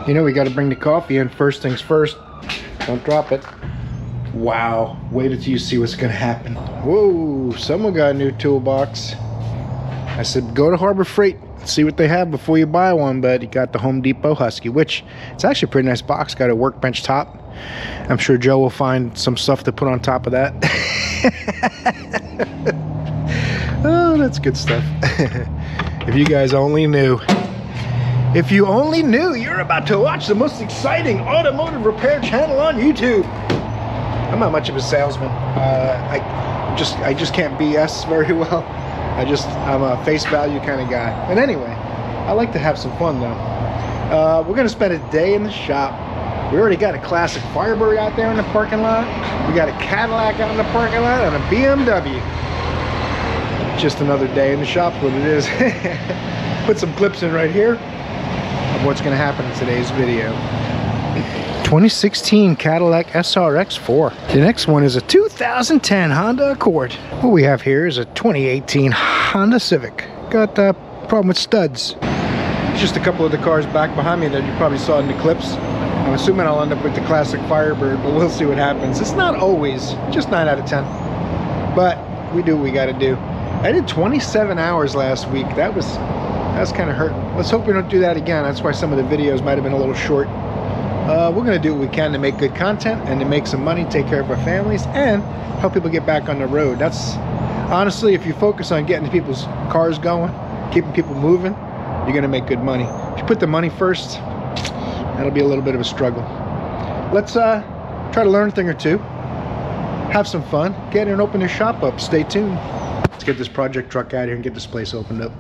You know we got to bring the coffee in first things first. Don't drop it. Wow, wait until you see what's gonna happen. Whoa, someone got a new toolbox. I said go to Harbor Freight, see what they have before you buy one, but he got the Home Depot Husky, which it's actually a pretty nice box. Got a workbench top. I'm sure Joe will find some stuff to put on top of that. Oh, that's good stuff. If you guys only knew. If you only knew, you're about to watch the most exciting automotive repair channel on YouTube. I'm not much of a salesman. I just can't BS very well. I'm a face value kind of guy. But anyway, I like to have some fun though. We're gonna spend a day in the shop. We already got a classic Firebird out there in the parking lot. We got a Cadillac out in the parking lot and a BMW. Just another day in the shop, what it is. Put some clips in right here of what's gonna happen in today's video. 2016 Cadillac SRX4. The next one is a 2010 Honda Accord. What we have here is a 2018 Honda Civic. Got a problem with studs. Just a couple of the cars back behind me that you probably saw in the clips. I'm assuming I'll end up with the classic Firebird, but we'll see what happens. It's not always, just 9 out of 10. But we do what we gotta do. I did 27 hours last week. That's kind of hurt. Let's hope we don't do that again. That's why some of the videos might have been a little short. We're gonna do what we can to make good content and to make some money, take care of our families, and help people get back on the road. That's honestly, if you focus on getting people's cars going, keeping people moving, you're gonna make good money. If you put the money first, that'll be a little bit of a struggle. Let's try to learn a thing or two, have some fun, get in and open this shop up. Stay tuned. Let's get this project truck out here and get this place opened up.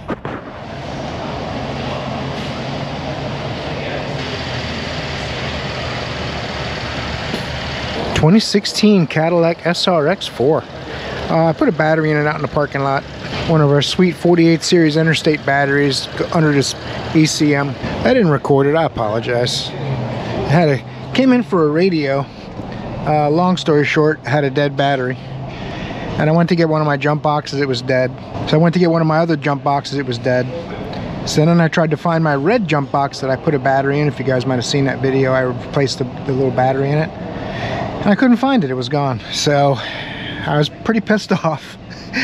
'2016 Cadillac SRX4. I put a battery in it out in the parking lot. One of our sweet 48 series interstate batteries under this ECM. I didn't record it, I apologize. Came in for a radio. Long story short, had a dead battery. And I went to get one of my jump boxes, it was dead. So I went to get one of my other jump boxes, it was dead. So then I tried to find my red jump box that I put a battery in. If you guys might have seen that video, I replaced the little battery in it. And I couldn't find it, it was gone. So I was pretty pissed off.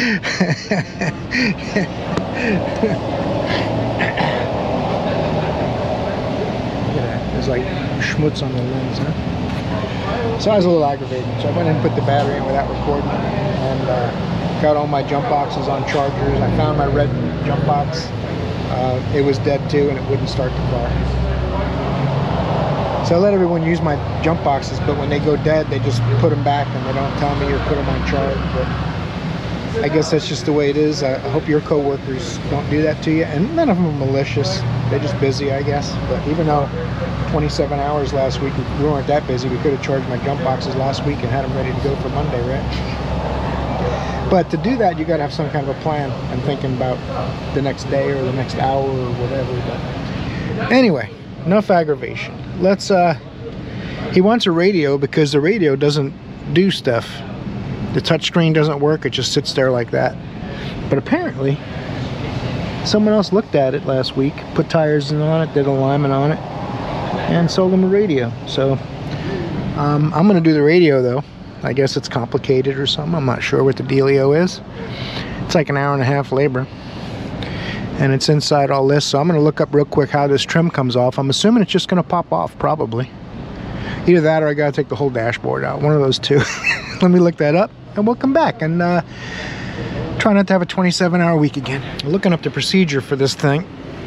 There's like schmutz on the lens, huh? So I was a little aggravated. So I went in and put the battery in without recording and got all my jump boxes on chargers. I found my red jump box. It was dead too and it wouldn't start the car. So I let everyone use my jump boxes, but when they go dead, they just put them back and they don't tell me or put them on charge. But I guess that's just the way it is. I hope your co-workers don't do that to you, and none of them are malicious. They're just busy, I guess. But even though 27 hours last week, we weren't that busy, we could have charged my jump boxes last week and had them ready to go for Monday, right? But to do that, you got to have some kind of a plan and thinking about the next day or the next hour or whatever. But anyway, enough aggravation. Let's he wants a radio because the radio doesn't do stuff. The touchscreen doesn't work, it just sits there like that. But apparently someone else looked at it last week, put tires in on it, did alignment on it, and sold them a radio. So I'm gonna do the radio though. I guess it's complicated or something. I'm not sure what the dealio is. It's like an hour and a half labor. And it's inside all this, so I'm gonna look up real quick how this trim comes off. I'm assuming it's just gonna pop off, probably. Either that or I gotta take the whole dashboard out, one of those two. Let me look that up and we'll come back and try not to have a 27-hour week again. Looking up the procedure for this thing,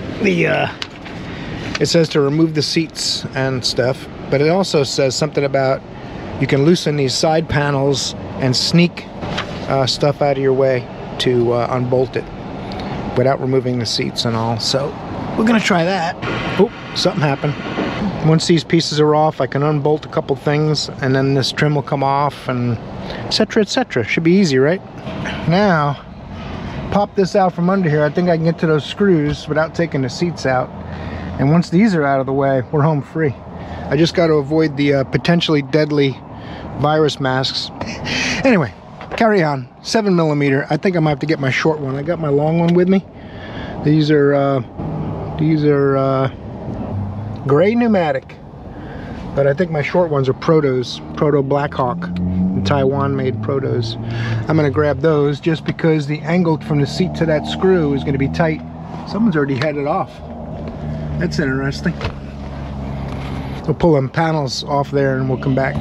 it says to remove the seats and stuff, but it also says something about you can loosen these side panels and sneak stuff out of your way to unbolt it without removing the seats and all. So we're gonna try that. Oh, something happened. Once these pieces are off, I can unbolt a couple things and then this trim will come off and etc, etc. Should be easy, right? Now pop this out from under here. I think I can get to those screws without taking the seats out, and once these are out of the way, we're home free. I just got to avoid the potentially deadly virus masks. Anyway, carry on. 7mm. I think I might have to get my short one. I got my long one with me. These are Gray pneumatic. But I think my short ones are Protos, Proto Blackhawk. Taiwan made Protos. I'm gonna grab those just because the angle from the seat to that screw is gonna be tight. Someone's already had it off. That's interesting. We'll pull them panels off there and we'll come back.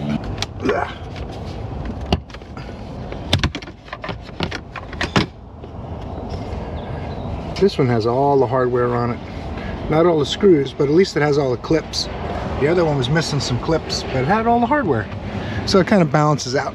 This one has all the hardware on it. Not all the screws, but at least it has all the clips. The other one was missing some clips, but it had all the hardware. So it kind of balances out.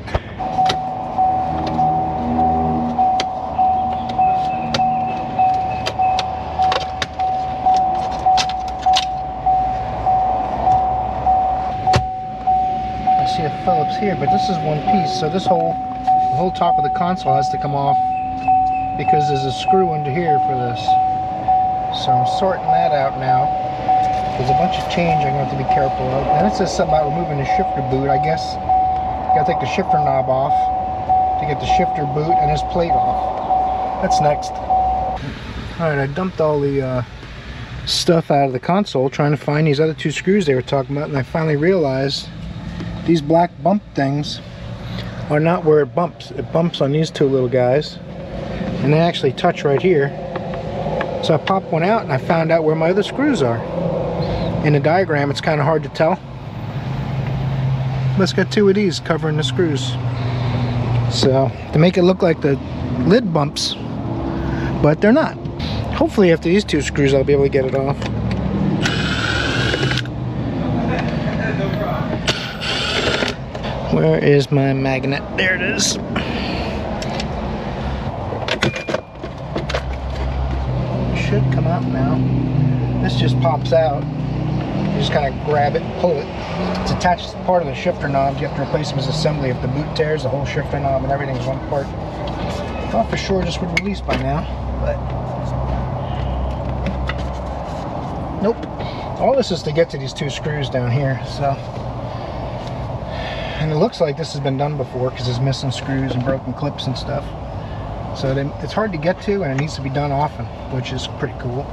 I see a Phillips here, but this is one piece. So this the whole top of the console has to come off because there's a screw under here for this. So I'm sorting that out now. There's a bunch of change I'm going to have to be careful of. And it says something about removing the shifter boot. I guess you got to take the shifter knob off to get the shifter boot and this plate off. That's next. Alright, I dumped all the stuff out of the console trying to find these other two screws they were talking about, and I finally realized these black bump things are not where it bumps. It bumps on these two little guys, and they actually touch right here. So I popped one out and I found out where my other screws are. In the diagram it's kind of hard to tell. But it's got two of these covering the screws. So to make it look like the lid bumps, but they're not. Hopefully after these two screws I'll be able to get it off. Where is my magnet? There it is. Should come out now. This just pops out. You just kind of grab it, pull it. It's attached to part of the shifter knob. You have to replace them as assembly. If the boot tears, the whole shifter knob and everything's one part. Thought for sure this would release by now, but nope. All this is to get to these two screws down here. So, and it looks like this has been done before because it's missing screws and broken clips and stuff. So it's hard to get to, and it needs to be done often, which is pretty cool.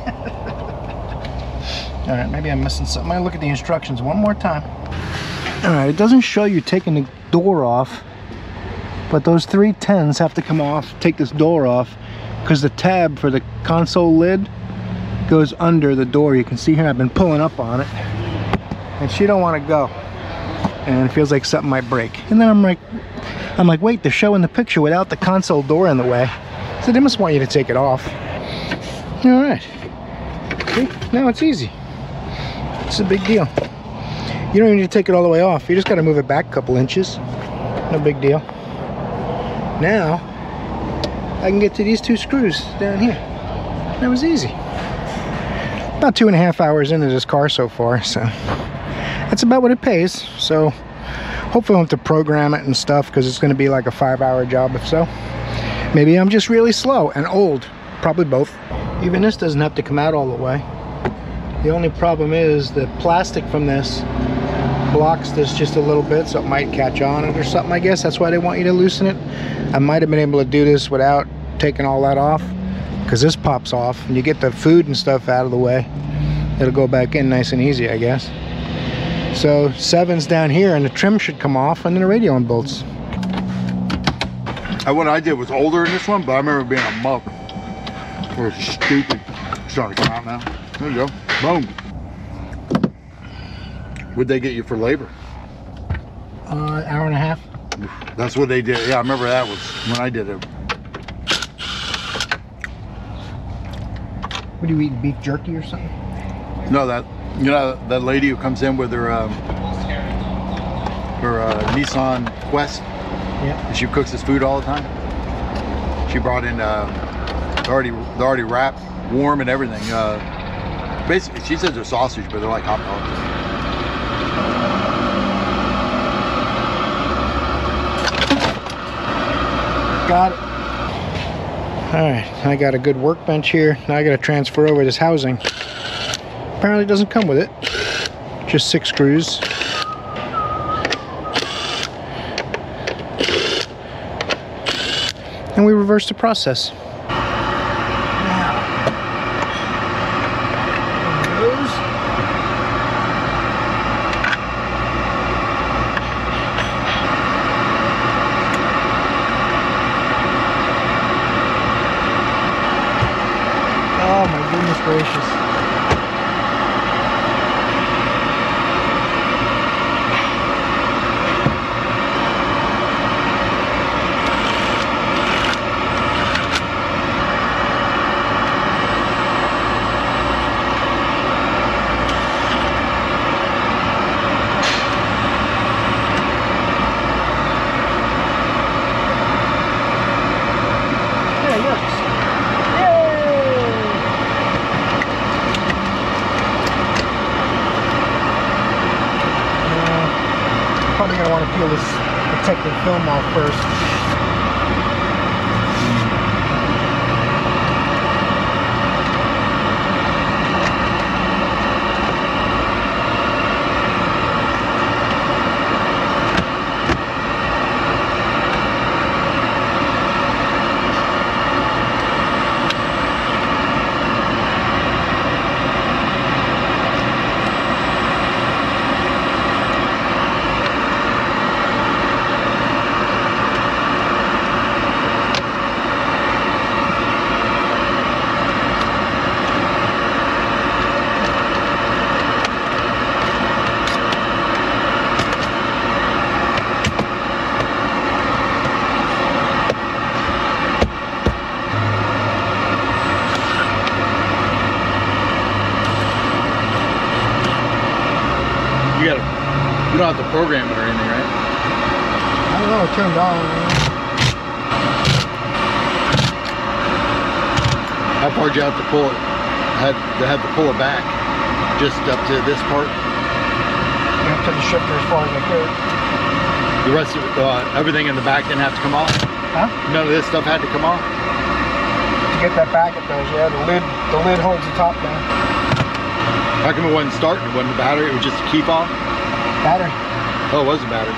Alright, maybe I'm missing something. I'm going to look at the instructions one more time. Alright, it doesn't show you taking the door off, but those 3 10s have to come off, take this door off, because the tab for the console lid goes under the door. You can see here I've been pulling up on it, and she don't want to go. And it feels like something might break. And then I'm like, wait, they're showing the picture without the console door in the way. So they must want you to take it off. Alright. See, now it's easy. It's a big deal. You don't even need to take it all the way off. You just got to move it back a couple inches. No big deal. Now, I can get to these two screws down here. That was easy. About 2.5 hours into this car so far, so that's about what it pays. So hopefully I won't have to program it and stuff because it's going to be like a 5-hour job if so. Maybe I'm just really slow and old. Probably both. Even this doesn't have to come out all the way. The only problem is the plastic from this blocks this just a little bit, so it might catch on it or something, I guess. That's why they want you to loosen it. I might have been able to do this without taking all that off, because this pops off and you get the food and stuff out of the way. It'll go back in nice and easy, I guess. So 7's down here and the trim should come off, and then the radio and bolts. What I did was older in this one, but I remember being a muck. It was stupid. It's starting to come out now. There you go. Boom. What'd they get you for labor? Hour and a half. That's what they did. Yeah, I remember that was when I did it. What do you eat, beef jerky or something? No, that lady who comes in with her Nissan Quest. Yeah. She cooks his food all the time. She brought in they're already wrapped, warm and everything. Basically, she says they're sausage, but they're like hot dogs. Got it. Alright, I got a good workbench here. Now I got to transfer over this housing. Apparently it doesn't come with it. Just 6 screws. And we reverse the process. probably going to want to peel this protective film off first. You don't have to program it or anything, right? I don't know, it turned on. How far did you have to pull it? They had to pull it back just up to this part? I took the shifter as far as I could. The rest of it, everything in the back didn't have to come off? Huh? None of this stuff had to come off? To get that back, it does, yeah. The lid holds the top down. How come it wasn't starting? It wasn't the battery, it was just a key fob? Battery. Oh, it was a battery.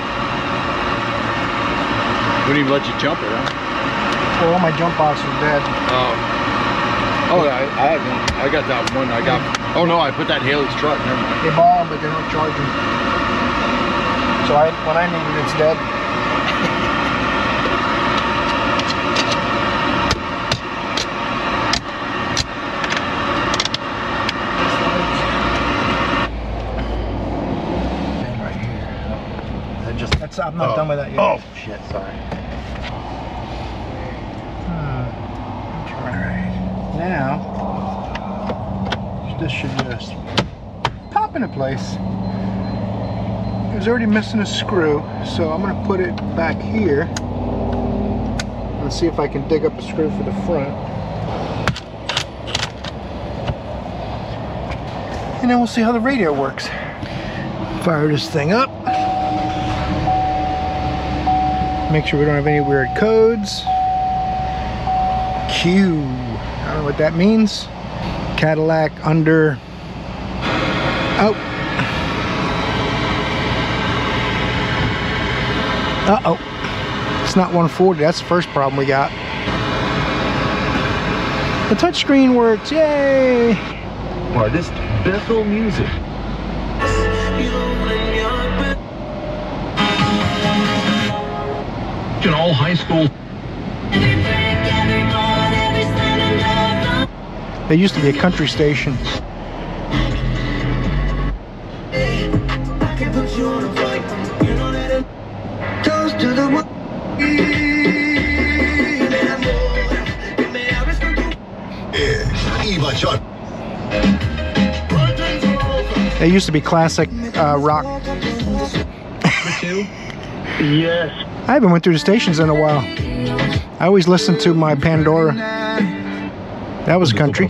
Wouldn't even let you jump it, huh? Well, all my jump box was dead. Oh, I had one. I got that one. I got. Oh no, I put that in Haley's truck. Never mind. They bought them, but they don't charge them. So when I need it, it's dead. I'm not done with that yet. Oh shit, sorry. Alright. Now this should just pop into place. It was already missing a screw, so I'm gonna put it back here and see if I can dig up a screw for the front. And then we'll see how the radio works. Fire this thing up. Make sure we don't have any weird codes. Q. I don't know what that means. Cadillac under. Oh. Uh-oh. It's not 140. That's the first problem we got. The touchscreen works. Yay! Artist Bethel Music. All high school. There used to be a country station. There used to be classic rock. Yes. I haven't went through the stations in a while. I always listened to my Pandora. That was country.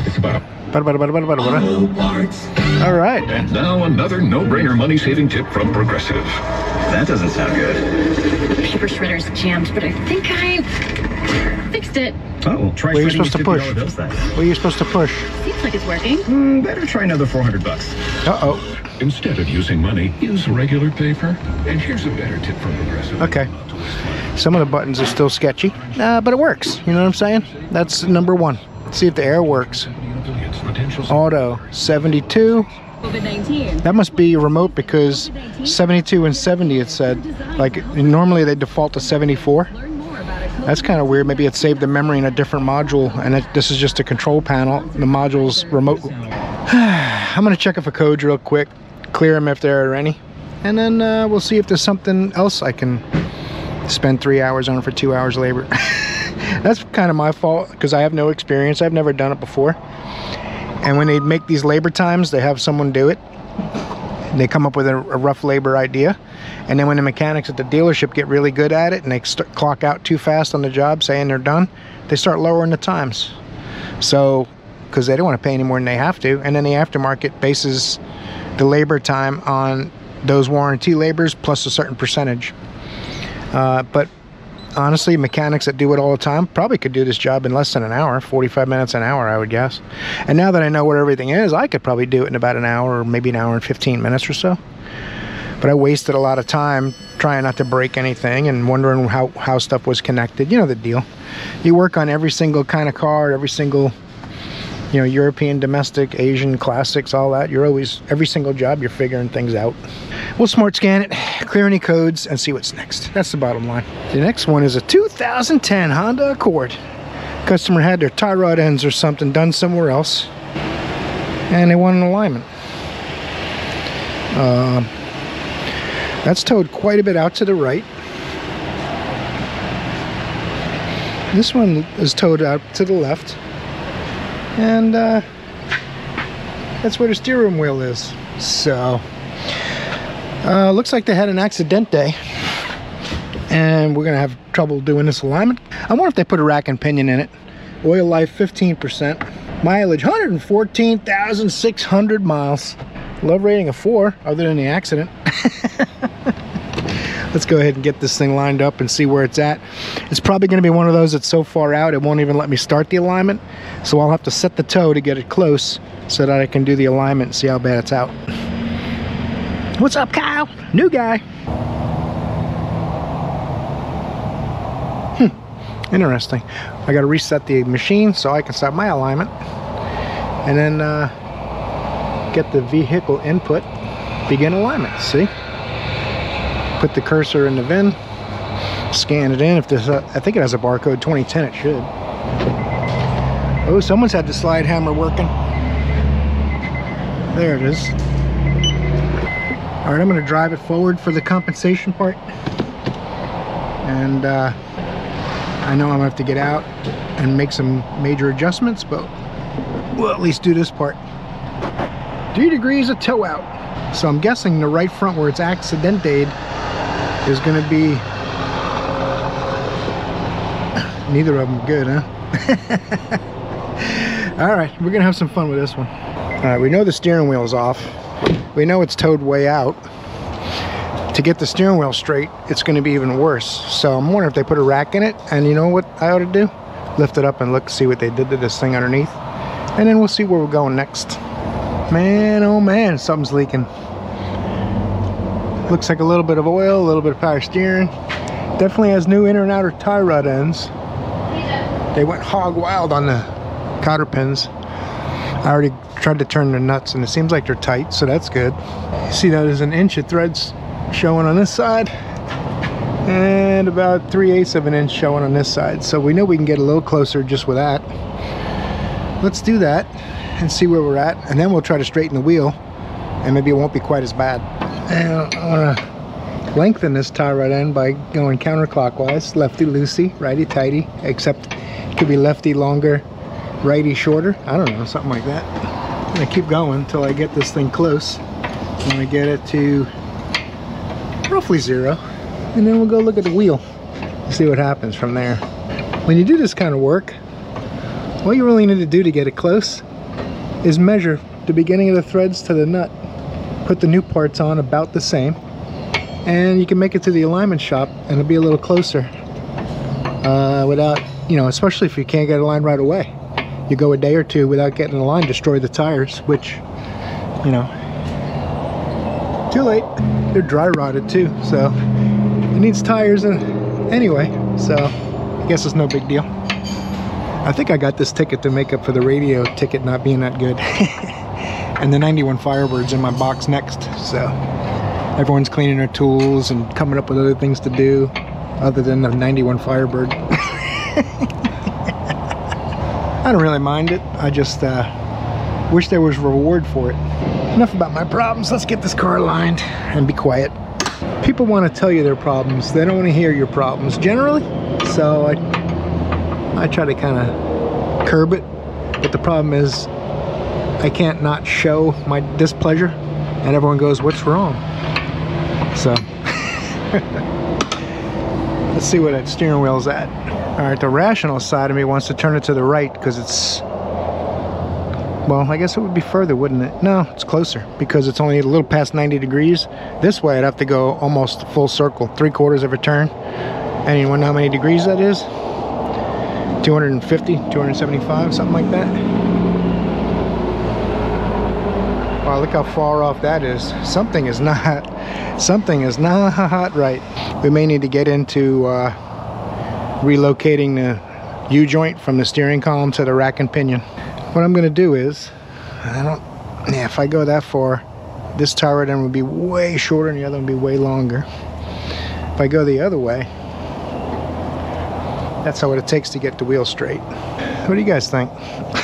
All right. And now another no-brainer money-saving tip from Progressive. That doesn't sound good. Paper shredder's jammed, but I think I fixed it. Oh, well, try what are you supposed to push? What are you supposed to push? Seems like it's working. Better try another $400. Uh-oh. Instead of using money, use regular paper. And here's a better tip from Progressive. Okay. Some of the buttons are still sketchy, but it works. You know what I'm saying? That's number one. Let's see if the air works. Auto 72. COVID-19. That must be remote because 72 and 70 it said. Like normally they default to 74. That's kind of weird. Maybe it saved the memory in a different module and this is just a control panel. The module's remote. I'm gonna check if a codes real quick, clear them if there are any, and then we'll see if there's something else I can spend 3 hours on for 2 hours labor. That's kind of my fault because I have no experience. I've never done it before. And when they make these labor times, they have someone do it. They come up with a rough labor idea. And then when the mechanics at the dealership get really good at it and they clock out too fast on the job saying they're done, they start lowering the times. So, because they don't want to pay any more than they have to. And then the aftermarket bases the labor time on those warranty labors plus a certain percentage. But honestly, mechanics that do it all the time probably could do this job in less than an hour, 45 minutes an hour, I would guess. And now that I know what everything is, I could probably do it in about an hour, or maybe an hour and 15 minutes or so. But I wasted a lot of time trying not to break anything and wondering how stuff was connected. You know the deal. You work on every single kind of car, every single, you know, European, domestic, Asian, classics, all that. You're always, every single job, you're figuring things out. We'll smart scan it, clear any codes, and see what's next. That's the bottom line. The next one is a 2010 Honda Accord. Customer had their tie rod ends or something done somewhere else, and they want an alignment. That's towed quite a bit out to the right. This one is towed out to the left. And that's where the steering wheel is. So, looks like they had an accident day. And we're going to have trouble doing this alignment. I wonder if they put a rack and pinion in it. Oil life 15%. Mileage 114,600 miles. Love rating of 4, other than the accident. Let's go ahead and get this thing lined up and see where it's at. It's probably going to be one of those that's so far out it won't even let me start the alignment. So I'll have to set the toe to get it close so that I can do the alignment and see how bad it's out. What's up, Kyle? New guy. Interesting. I got to reset the machine so I can start my alignment. And then get the vehicle input, begin alignment. See? Put the cursor in the VIN, scan it in. If there's I think it has a barcode, 2010 it should. Oh, someone's had the slide hammer working. There it is. All right, I'm gonna drive it forward for the compensation part. And I know I'm gonna have to get out and make some major adjustments, but we'll at least do this part. 3 degrees of toe out. So I'm guessing the right front where it's accidented is going to be, neither of them good, huh? All right, we're going to have some fun with this one. All right, we know the steering wheel's off. We know it's towed way out. To get the steering wheel straight, it's going to be even worse. So I'm wondering if they put a rack in it, and you know what I ought to do? Lift it up and look, see what they did to this thing underneath. And then we'll see where we're going next. Man, oh man, something's leaking. Looks like a little bit of oil, a little bit of power steering. Definitely has new inner and outer tie rod ends. They went hog wild on the cotter pins. I already tried to turn the nuts and it seems like they're tight, so that's good. You see that there's an inch of threads showing on this side and about 3/8 of an inch showing on this side. So we know we can get a little closer just with that. Let's do that and see where we're at, and then we'll try to straighten the wheel and maybe it won't be quite as bad. And I want to lengthen this tie rod end by going counterclockwise, lefty loosey, righty tighty, except it could be lefty longer, righty shorter. I don't know, something like that. I'm gonna keep going until I get this thing close. I'm gonna get it to roughly 0, and then we'll go look at the wheel and see what happens from there. When you do this kind of work, all you really need to do to get it close is measure the beginning of the threads to the nut. Put the new parts on about the same, and you can make it to the alignment shop and it'll be a little closer without, you know, especially if you can't get a line right away. You go a day or two without getting a line, destroy the tires, which, you know, too late. They're dry rotted too, so it needs tires anyway, so I guess it's no big deal. I think I got this ticket to make up for the radio ticket not being that good. And the 91 Firebird's in my box next, so everyone's cleaning their tools and coming up with other things to do other than the 91 Firebird. I don't really mind it. I just wish there was a reward for it. Enough about my problems. Let's get this car aligned and be quiet. People want to tell you their problems. They don't want to hear your problems generally, so I try to kind of curb it. But the problem is I can't not show my displeasure, and everyone goes, what's wrong? So let's see where that steering wheel's at. All right, the rational side of me wants to turn it to the right because it's Well, I guess it would be further, wouldn't it? No, it's closer because it's only a little past 90 degrees. This way I'd have to go almost full circle, 3/4 of a turn. And you wanna know how many degrees that is? 250, 275, something like that. Wow, look how far off that is. Something is not right. We may need to get into relocating the U-joint from the steering column to the rack and pinion. What I'm gonna do is, if I go that far, this tower then would be way shorter and the other one would be way longer. If I go the other way, that's what it takes to get the wheel straight. What do you guys think?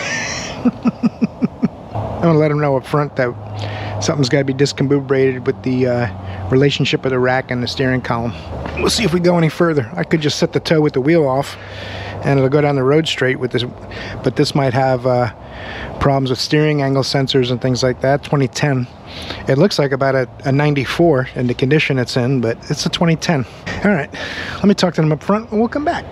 I'm gonna let them know up front that something's gotta be discombobulated with the relationship of the rack and the steering column. We'll see if we go any further. I could just set the tow with the wheel off and it'll go down the road straight with this, but this might have problems with steering angle sensors and things like that. 2010. It looks like about a 94 in the condition it's in, but it's a 2010. All right, let me talk to them up front and we'll come back.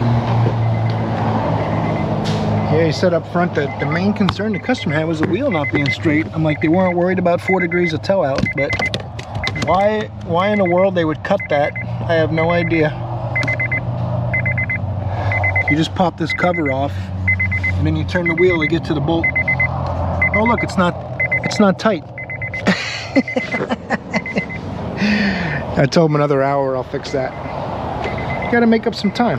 Yeah, he said up front that the main concern the customer had was the wheel not being straight. I'm like, they weren't worried about 4 degrees of tow out, but why in the world they would cut that, I have no idea. You just pop this cover off and then you turn the wheel to get to the bolt. Oh look, it's not tight. I told him another hour I'll fix that. Gotta make up some time.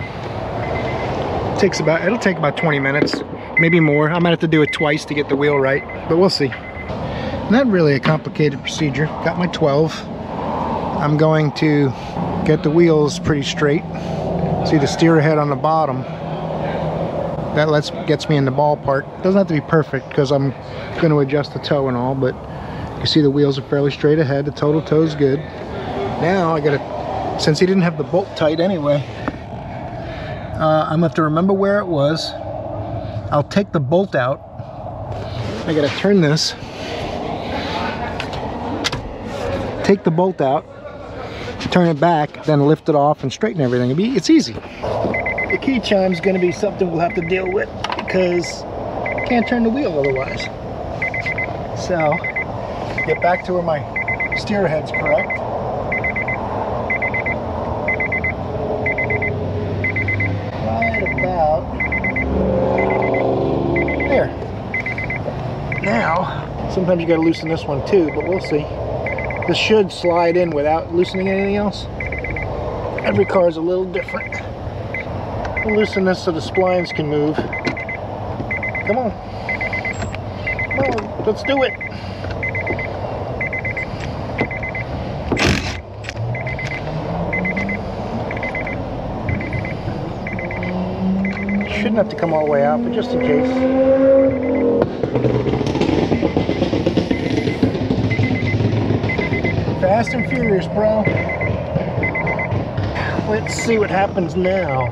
It'll take about 20 minutes, maybe more. I might have to do it twice to get the wheel right, but we'll see. Not really a complicated procedure. Got my 12. I'm going to get the wheels pretty straight. See the steer head on the bottom. That gets me in the ballpark. Doesn't have to be perfect because I'm going to adjust the toe and all, but you see the wheels are fairly straight ahead. The total toe's good. Now I gotta, since he didn't have the bolt tight anyway, I'm gonna have to remember where it was. I'll take the bolt out. I gotta turn this. Take the bolt out, turn it back, then lift it off and straighten everything. It's easy. The key chime's gonna be something we'll have to deal with because I can't turn the wheel otherwise. So, get back to where my steer head's correct. Right about there. Now, sometimes you gotta loosen this one too, but we'll see. This should slide in without loosening anything else. Every car is a little different. We'll loosen this so the splines can move. Come on. Come on, let's do it. Shouldn't have to come all the way out, but just in case. Fast and furious, bro. Let's see what happens now.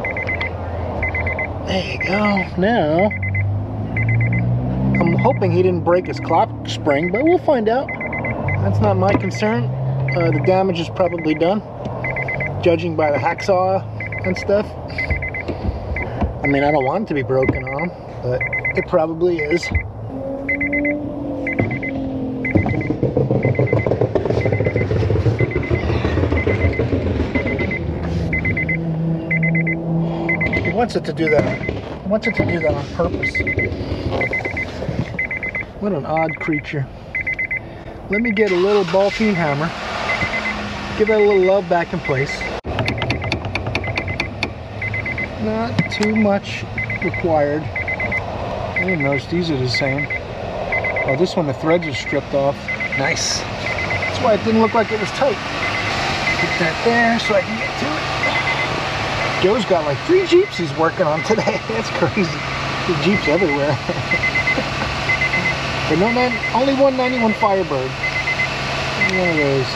There you go. Now, I'm hoping he didn't break his clock spring, but we'll find out. That's not my concern. The damage is probably done, judging by the hacksaw and stuff. I mean, I don't want it to be broken on him, but it probably is. He wants it to do that. He wants it to do that on purpose. What an odd creature. Let me get a little ball-peen hammer. Give that a little love back in place. Not too much required. I didn't notice these are the same. Oh, this one the threads are stripped off. Nice. That's why it didn't look like it was tight. Put that there so I can get to it. Joe's got like 3 Jeeps he's working on today. That's crazy. There's Jeeps everywhere. But no, man, only 191 Firebird. One of those.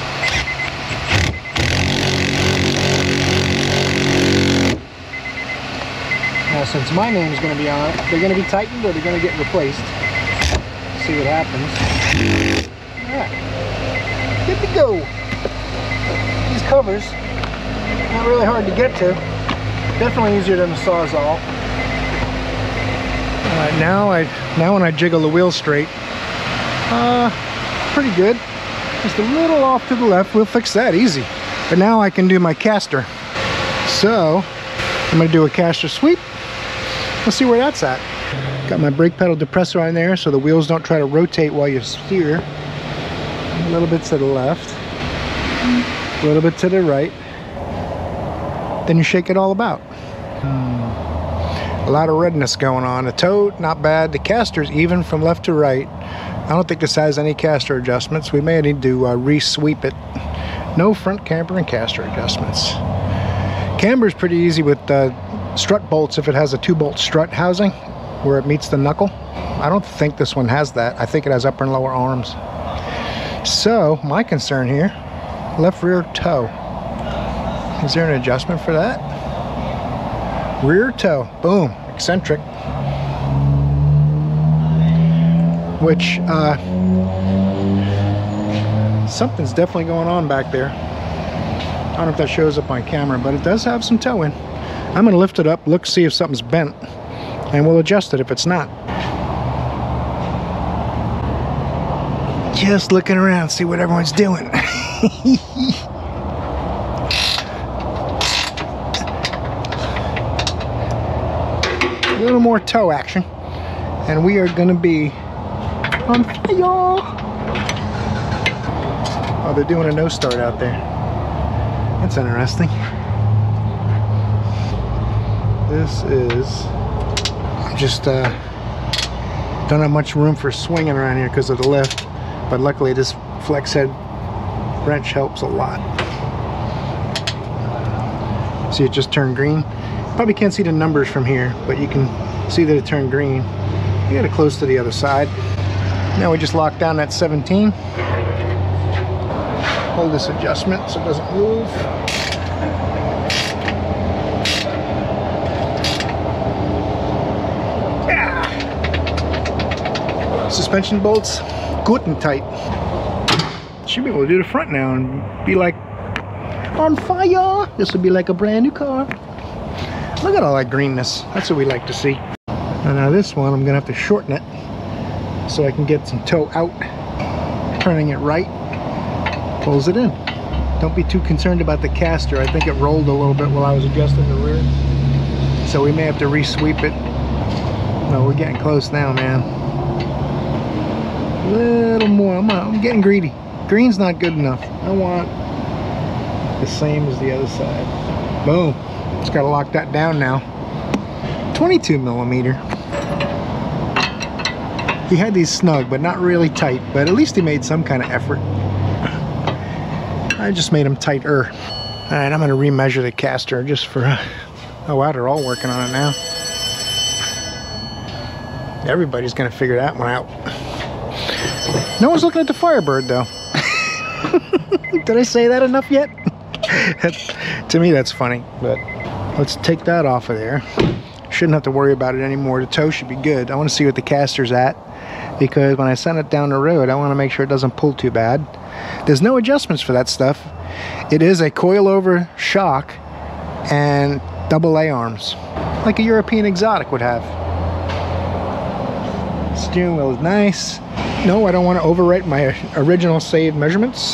Now, since my name is going to be on it, they're going to be tightened or they're going to get replaced. See what happens. Alright. Good to go. These covers, not really hard to get to. Definitely easier than the Sawzall. Alright, now when I jiggle the wheel straight, pretty good. Just a little off to the left. We'll fix that easy. But now I can do my caster. So I'm going to do a caster sweep. Let's see where that's at. Got my brake pedal depressor on there so the wheels don't try to rotate while you steer. A little bit to the left, a little bit to the right. Then you shake it all about. A lot of redness going on. The toe, not bad. The caster's even from left to right. I don't think this has any caster adjustments. We may need to re-sweep it. No front camber and caster adjustments. Camber's pretty easy with strut bolts if it has a 2-bolt strut housing where it meets the knuckle. I don't think this one has that. I think it has upper and lower arms. So my concern here, left rear toe. Is there an adjustment for that? Rear toe, boom, eccentric. Which, something's definitely going on back there. I don't know if that shows up on camera, but it does have some toe in. I'm gonna lift it up, look, see if something's bent, and we'll adjust it if it's not. Just looking around, see what everyone's doing. A little more toe action, and we are gonna be on fire. Oh, they're doing a no start out there. That's interesting. This is just don't have much room for swinging around here because of the lift, but luckily this flex head wrench helps a lot. See, it just turned green. Probably can't see the numbers from here, but you can see that it turned green. You got it close to the other side. Now we just lock down that 17. Hold this adjustment so it doesn't move. Yeah. Suspension bolts, good and tight. Should be able to do the front now and be like on fire. This would be like a brand new car. Look at all that greenness. That's what we like to see. And now this one, I'm gonna have to shorten it so I can get some toe out. Turning it right, pulls it in. Don't be too concerned about the caster. I think it rolled a little bit while I was adjusting the rear. So we may have to re-sweep it. No, we're getting close now, man. A little more, I'm getting greedy. Green's not good enough. I want the same as the other side. Boom. Just gotta lock that down now. 22 millimeter. He had these snug, but not really tight, but at least he made some kind of effort. I just made them tighter. All right, I'm gonna remeasure the caster just for, oh wow, they're all working on it now. Everybody's gonna figure that one out. No one's looking at the Firebird though. Did I say that enough yet? To me, that's funny, but let's take that off of there. Shouldn't have to worry about it anymore. The toe should be good. I want to see what the caster's at, because when I send it down the road, I want to make sure it doesn't pull too bad. There's no adjustments for that stuff. It is a coil-over shock and double A-arms, like a European exotic would have. Steering wheel is nice. No, I don't want to overwrite my original saved measurements.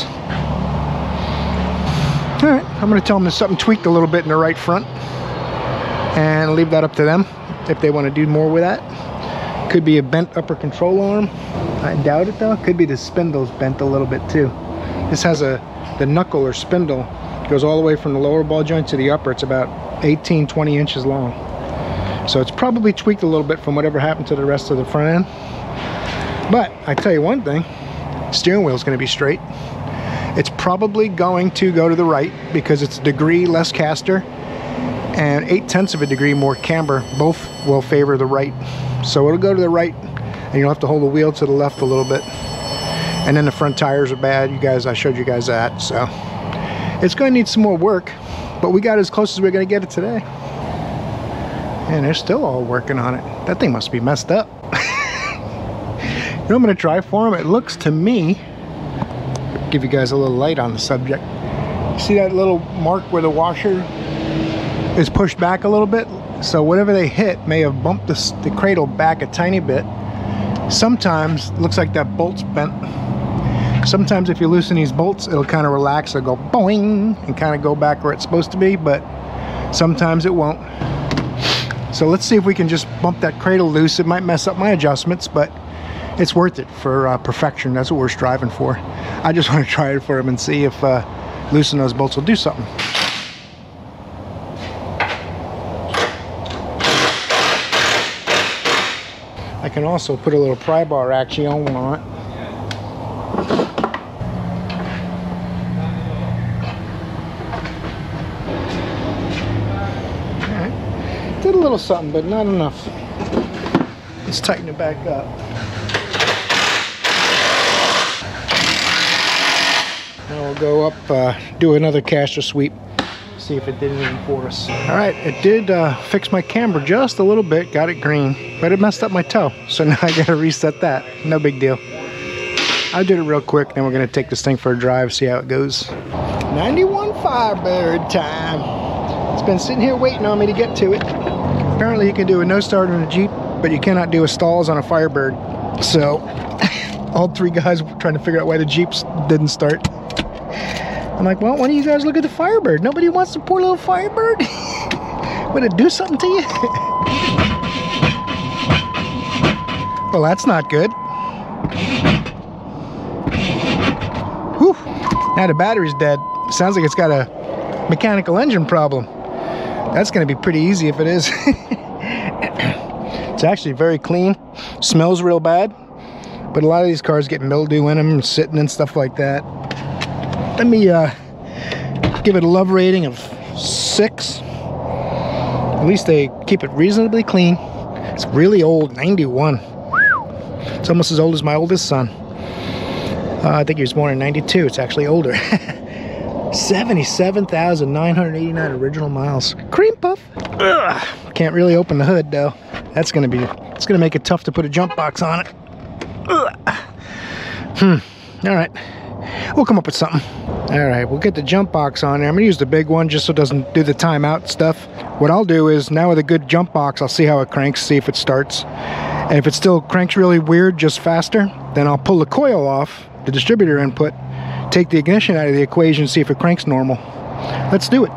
All right, I'm going to tell them there's something tweaked a little bit in the right front, and leave that up to them if they want to do more with that. Could be a bent upper control arm. I doubt it though. Could be the spindle's bent a little bit too. This has the knuckle or spindle goes all the way from the lower ball joint to the upper. It's about 18-20 inches long. So it's probably tweaked a little bit from whatever happened to the rest of the front end. But I tell you one thing, steering wheel is going to be straight. It's probably going to go to the right because it's a degree less caster and 0.8 of a degree more camber. Both will favor the right. So it'll go to the right, and you'll have to hold the wheel to the left a little bit. And then the front tires are bad. You guys, I showed you guys that. So it's going to need some more work, but we got as close as we're going to get it today. And they're still all working on it. That thing must be messed up. You know, I'm going to try for them. It looks to me, give you guys a little light on the subject. See that little mark where the washer is pushed back a little bit? So whatever they hit may have bumped the cradle back a tiny bit. Sometimes it looks like that bolt's bent. Sometimes if you loosen these bolts, it'll kind of relax. It'll go boing and kind of go back where it's supposed to be, but sometimes it won't. So let's see if we can just bump that cradle loose. It might mess up my adjustments, but it's worth it for perfection. That's what we're striving for. I just want to try it for him and see if loosening those bolts will do something. I can also put a little pry bar action on it. Alright, did a little something, but not enough. Let's tighten it back up. Now we'll go up, do another caster sweep. See if it did anything for us. Alright, it did fix my camber just a little bit, got it green, but it messed up my toe. So now I gotta reset that. No big deal. I did it real quick, then we're gonna take this thing for a drive, see how it goes. 91 Firebird time. It's been sitting here waiting on me to get to it. Apparently you can do a no start on a Jeep, but you cannot do a stalls on a Firebird. So all three guys were trying to figure out why the Jeeps didn't start. I'm like, well, why don't you guys look at the Firebird? Nobody wants the poor little Firebird? Would it do something to you? Well, that's not good. Whew. Now the battery's dead. Sounds like it's got a mechanical engine problem. That's gonna be pretty easy if it is. It's actually very clean. Smells real bad. But a lot of these cars get mildew in them and sitting and stuff like that. Let me give it a love rating of 6. At least they keep it reasonably clean. It's really old, 91. It's almost as old as my oldest son. I think he was born in 92. It's actually older. 77,989 original miles. Cream puff. Ugh. Can't really open the hood though. It's gonna make it tough to put a jump box on it. All right. We'll come up with something. All right, we'll get the jump box on there. I'm gonna use the big one just so it doesn't do the timeout stuff. What I'll do is, now with a good jump box, I'll see how it cranks, see if it starts. And if it still cranks really weird, just faster, then I'll pull the coil off, the distributor input, take the ignition out of the equation, see if it cranks normal. Let's do it.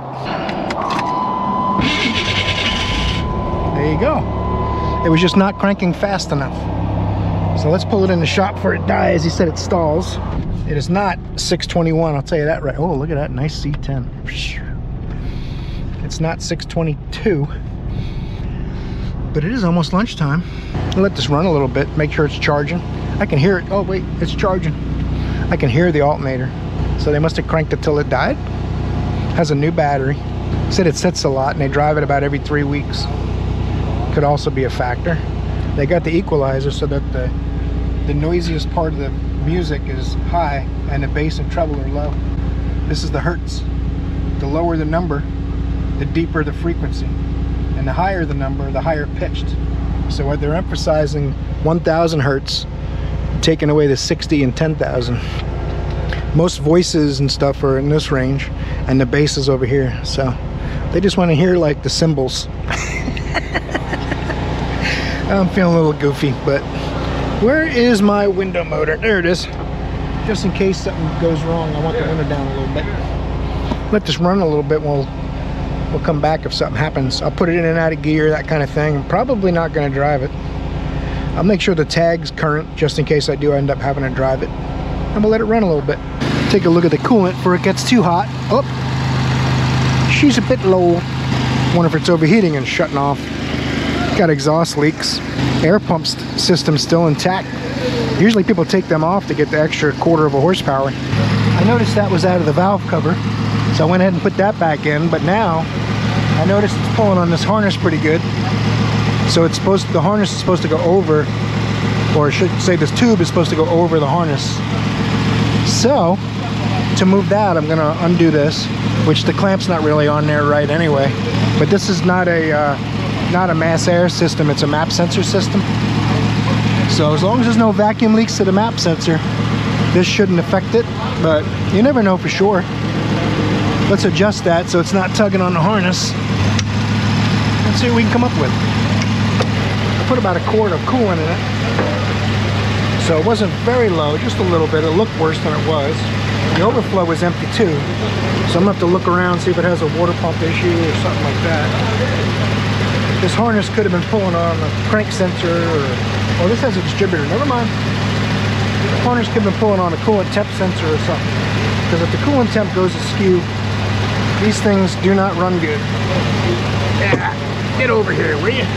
There you go. It was just not cranking fast enough. So let's pull it in the shop before it dies. He said it stalls. It is not 621, I'll tell you that right. Oh, look at that, nice C10. It's not 622, but it is almost lunchtime. I'll let this run a little bit, make sure it's charging. I can hear it. Oh wait, it's charging. I can hear the alternator. So they must have cranked it till it died. Has a new battery. Said it sits a lot and they drive it about every 3 weeks. Could also be a factor. They got the equalizer so that the noisiest part of the music is high and the bass and treble are low. This is the hertz. The lower the number, the deeper the frequency. And the higher the number, the higher pitched. So what they're emphasizing 1000 hertz, taking away the 60 and 10,000. Most voices and stuff are in this range and the bass is over here. So they just want to hear like the cymbals. I'm feeling a little goofy, but where is my window motor? There it is. Just in case something goes wrong, I want the window down a little bit. Let this run a little bit, we'll come back if something happens. I'll put it in and out of gear, that kind of thing. I'm probably not going to drive it. I'll make sure the tag's current, just in case I do end up having to drive it. And we'll let it run a little bit. Take a look at the coolant before it gets too hot. Oh, she's a bit low. Wonder if it's overheating and shutting off. Got exhaust leaks. Air pump system's still intact. Usually people take them off to get the extra 1/4 of a horsepower. I noticed that was out of the valve cover, so I went ahead and put that back in, but now I noticed it's pulling on this harness pretty good. So it's the harness is supposed to go over, or I should say this tube is supposed to go over the harness. So to move that, I'm gonna undo this, which the clamp's not really on there right anyway, but this is not a mass air system, it's a map sensor system. So as long as there's no vacuum leaks to the map sensor, this shouldn't affect it, but you never know for sure. Let's adjust that so it's not tugging on the harness. Let's see what we can come up with. I put about a quart of coolant in it. So it wasn't very low, just a little bit. It looked worse than it was. The overflow was empty too. So I'm gonna have to look around, see if it has a water pump issue or something like that. This harness could have been pulling on a crank sensor or this has a distributor, never mind. The harness could have been pulling on a coolant temp sensor or something. Because if the coolant temp goes askew, these things do not run good. Yeah, get over here, will you?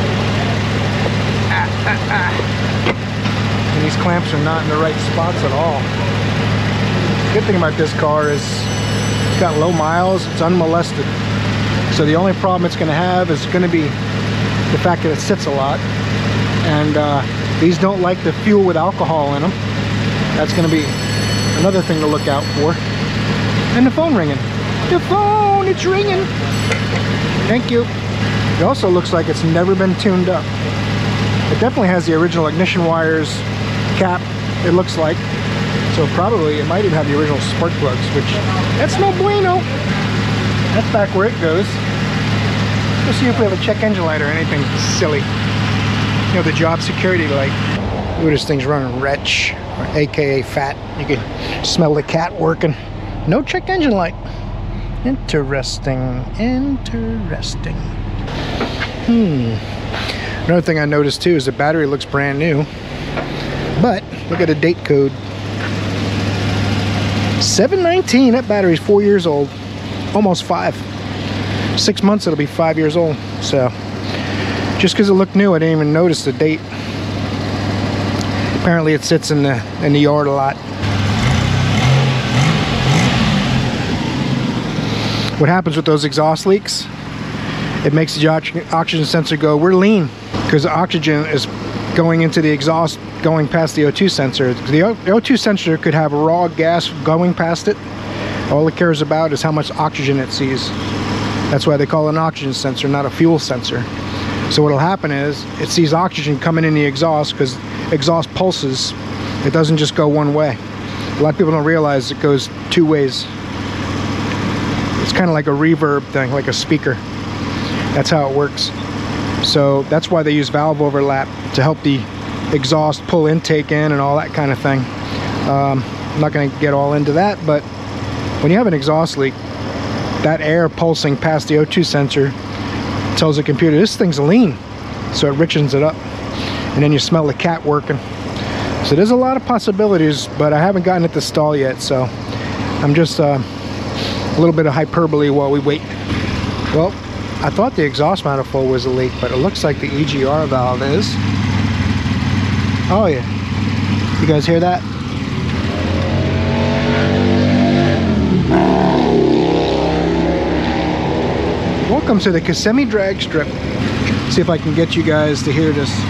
And these clamps are not in the right spots at all. The good thing about this car is it's got low miles, it's unmolested. So the only problem it's going to have is going to be the fact that it sits a lot. And these don't like the fuel with alcohol in them. That's going to be another thing to look out for. And the phone ringing. The phone, it's ringing. Thank you. It also looks like it's never been tuned up. It definitely has the original ignition wires cap, it looks like. So probably it might even have the original spark plugs, which that's no bueno. That's back where it goes. Let's see if we have a check engine light or anything silly. You know, the job security light. Ooh, this thing's running wretch, or AKA fat. You can smell the cat working. No check engine light. Interesting, interesting. Another thing I noticed too is the battery looks brand new, but look at the date code. 7/19, that battery's 4 years old, almost 5. 6 months it'll be 5 years old. So just because it looked new, I didn't even notice the date. Apparently it sits in the yard a lot. What happens with those exhaust leaks? It makes the oxygen sensor go, we're lean, because the oxygen is going into the exhaust, going past the O2 sensor. The O2 sensor could have raw gas going past it. All it cares about is how much oxygen it sees. That's why they call it an oxygen sensor, not a fuel sensor. So what'll happen is it sees oxygen coming in the exhaust, because exhaust pulses. It doesn't just go one way. A lot of people don't realize it goes 2 ways. It's kind of like a reverb thing, like a speaker. That's how it works. So that's why they use valve overlap to help the exhaust pull intake in and all that kind of thing. I'm not going to get all into that, but when you have an exhaust leak, that air pulsing past the O2 sensor tells the computer this thing's lean, so it richens it up, and then you smell the cat working. So there's a lot of possibilities, but I haven't gotten it to stall yet, so I'm just a little bit of hyperbole while we wait. Well, I thought the exhaust manifold was a leak, but it looks like the EGR valve is. Oh yeah, you guys hear that? Welcome to the Kissimmee drag strip. See if I can get you guys to hear this.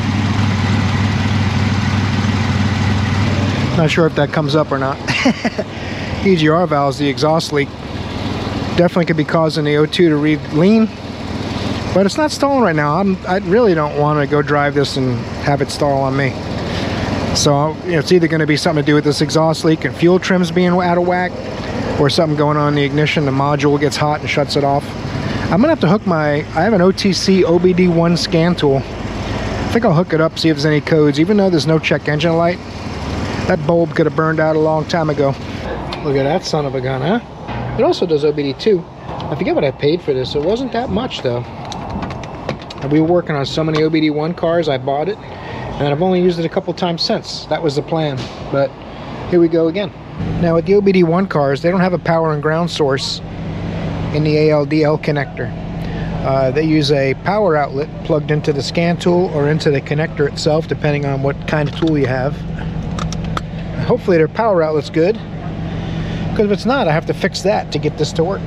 Not sure if that comes up or not. EGR valves, the exhaust leak, definitely could be causing the O2 to read lean, but it's not stalling right now. I really don't want to go drive this and have it stall on me. So it's either going to be something to do with this exhaust leak and fuel trims being out of whack, or something going on in the ignition. The module gets hot and shuts it off. I'm gonna have to hook I have an OTC OBD1 scan tool. I think I'll hook it up, see if there's any codes. Even though there's no check engine light, that bulb could have burned out a long time ago. Look at that son of a gun, huh? It also does OBD2. I forget what I paid for this. It wasn't that much though. We were working on so many OBD1 cars, I bought it, and I've only used it a couple times since. That was the plan, but here we go again. Now with the OBD1 cars, they don't have a power and ground source in the ALDL connector. They use a power outlet plugged into the scan tool or into the connector itself, depending on what kind of tool you have. Hopefully their power outlet's good, because if it's not, I have to fix that to get this to work.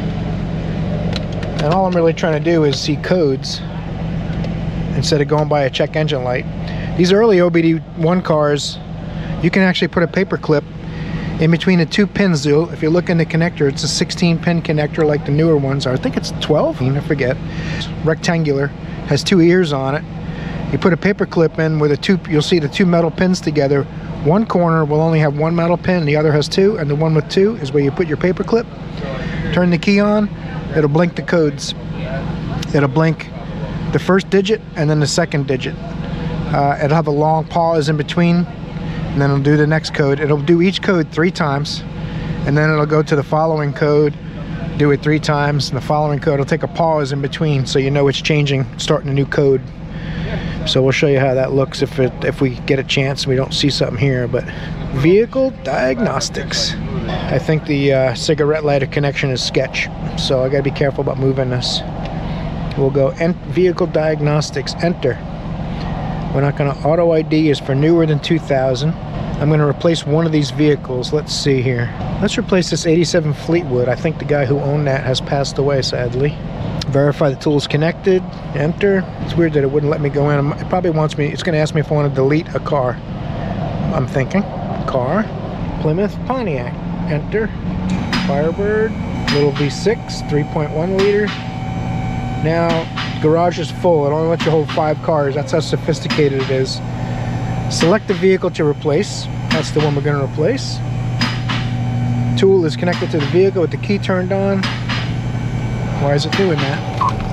And all I'm really trying to do is see codes instead of going by a check engine light. These early OBD1 cars, you can actually put a paper clip in between the 2 pins. Though, if you look in the connector, it's a 16-pin connector like the newer ones are. I think it's 12, I forget. Rectangular, has 2 ears on it. You put a paper clip in with you'll see the 2 metal pins together. One corner will only have 1 metal pin, the other has 2, and the one with 2 is where you put your paper clip. Turn the key on, it'll blink the codes. It'll blink the first digit and then the second digit. It'll have a long pause in between, and then it'll do the next code. It'll do each code 3 times, and then it'll go to the following code, do it 3 times, and the following code will take a pause in between, so you know it's changing, starting a new code. So we'll show you how that looks if we get a chance and we don't see something here. But vehicle diagnostics. I think the cigarette lighter connection is sketch, so I gotta be careful about moving this. We'll go vehicle diagnostics, enter. We're not gonna, auto ID is for newer than 2000. I'm gonna replace one of these vehicles. Let's see here. Let's replace this 87 Fleetwood. I think the guy who owned that has passed away, sadly. Verify the tool's connected, enter. It's weird that it wouldn't let me go in. It probably wants me, it's gonna ask me if I want to delete a car. I'm thinking, car, Plymouth Pontiac, enter. Firebird, little V6, 3.1 liter. Now, garage is full. It only lets you hold 5 cars. That's how sophisticated it is. Select the vehicle to replace. That's the one we're gonna replace. Tool is connected to the vehicle with the key turned on. Why is it doing that?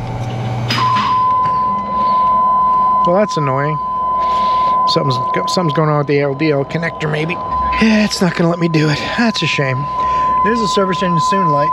Well, that's annoying. Something's going on with the LDL connector, maybe. Yeah, it's not gonna let me do it. That's a shame. There's a service engine soon light.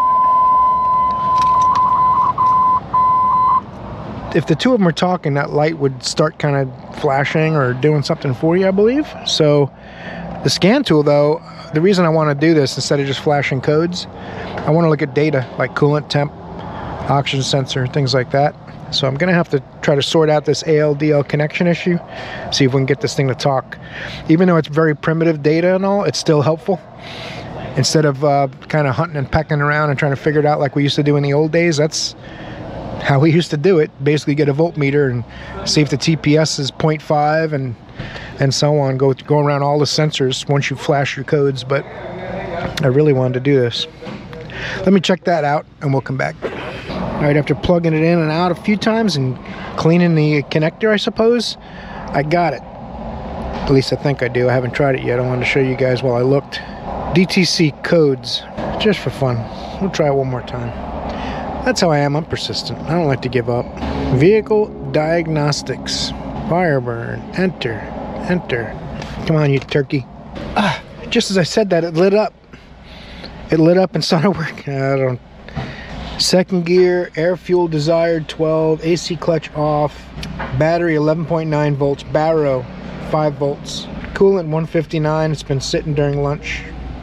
If the two of them are talking, that light would start kind of flashing or doing something for you, I believe. So the scan tool, though, the reason I want to do this instead of just flashing codes, I want to look at data like coolant temp, oxygen sensor, things like that. So I'm gonna have to try to sort out this ALDL connection issue, see if we can get this thing to talk. Even though it's very primitive data and all, it's still helpful. Instead of kind of hunting and pecking around and trying to figure it out like we used to do in the old days, that's how we used to do it. Basically get a voltmeter and see if the TPS is 0.5 and so on. Go around all the sensors once you flash your codes, but I really wanted to do this. Let me check that out and we'll come back. All right, after plugging it in and out a few times and cleaning the connector, I suppose, I got it. At least I think I do. I haven't tried it yet. I wanted to show you guys while I looked. DTC codes, just for fun. We'll try it one more time. That's how I am. I'm persistent. I don't like to give up. Vehicle diagnostics. Firebird. Enter. Enter. Come on, you turkey. Just as I said that, it lit up. It lit up and started working. I don't. Second gear, air fuel desired 12, AC clutch off, battery 11.9 volts, Barrow 5 volts, coolant 159. It's been sitting during lunch.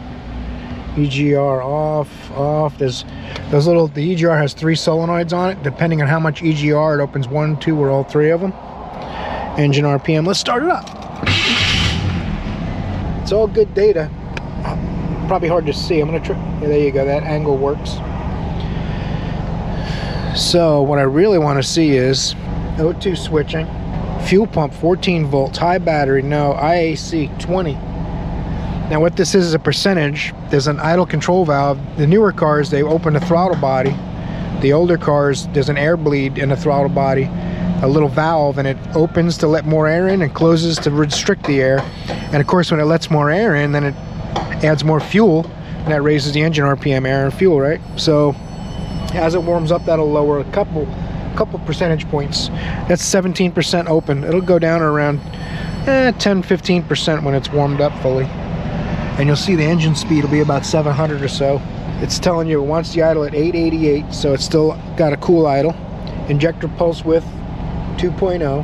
EGR off. There's those little, the EGR has 3 solenoids on it. Depending on how much EGR, it opens 1, 2, or all 3 of them. Engine RPM, let's start it up. It's all good data. Probably hard to see. I'm gonna try, yeah, there you go, that angle works. So what I really want to see is O2 switching, fuel pump 14 volts, high battery, no, IAC 20. Now what this is a percentage. There's an idle control valve. The newer cars, they open the throttle body. The older cars, there's an air bleed in the throttle body, a little valve, and it opens to let more air in and closes to restrict the air. And of course when it lets more air in, then it adds more fuel, and that raises the engine RPM, air and fuel, right? So as it warms up, that'll lower a couple percentage points. That's 17% open. It'll go down around 10-15% when it's warmed up fully. And you'll see the engine speed will be about 700 or so. It's telling you it wants the idle at 888, so it's still got a cool idle. Injector pulse width 2.0.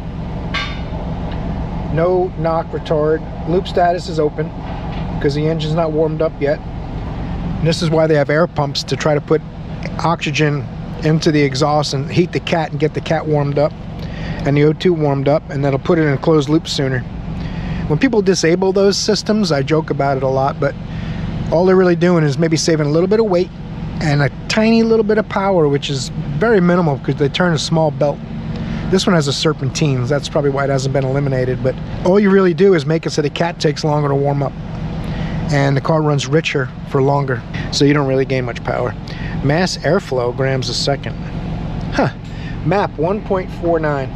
No knock retard. Loop status is open because the engine's not warmed up yet. And this is why they have air pumps, to try to put oxygen into the exhaust and heat the cat and get the cat warmed up and the O2 warmed up, and that'll put it in a closed loop sooner. When people disable those systems, I joke about it a lot, but all they're really doing is maybe saving a little bit of weight and a tiny little bit of power, which is very minimal because they turn a small belt. This one has a serpentine, that's probably why it hasn't been eliminated, but all you really do is make it so the cat takes longer to warm up and the car runs richer for longer, so you don't really gain much power. Mass airflow grams a second. Map 1.49.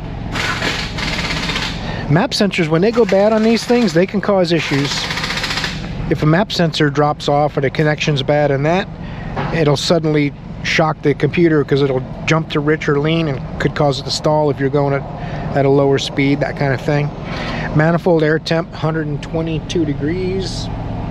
Map sensors, when they go bad on these things, they can cause issues. If a map sensor drops off or the connection's bad in that, it'll suddenly shock the computer because it'll jump to rich or lean and could cause it to stall if you're going at a lower speed, that kind of thing. Manifold air temp 122 degrees.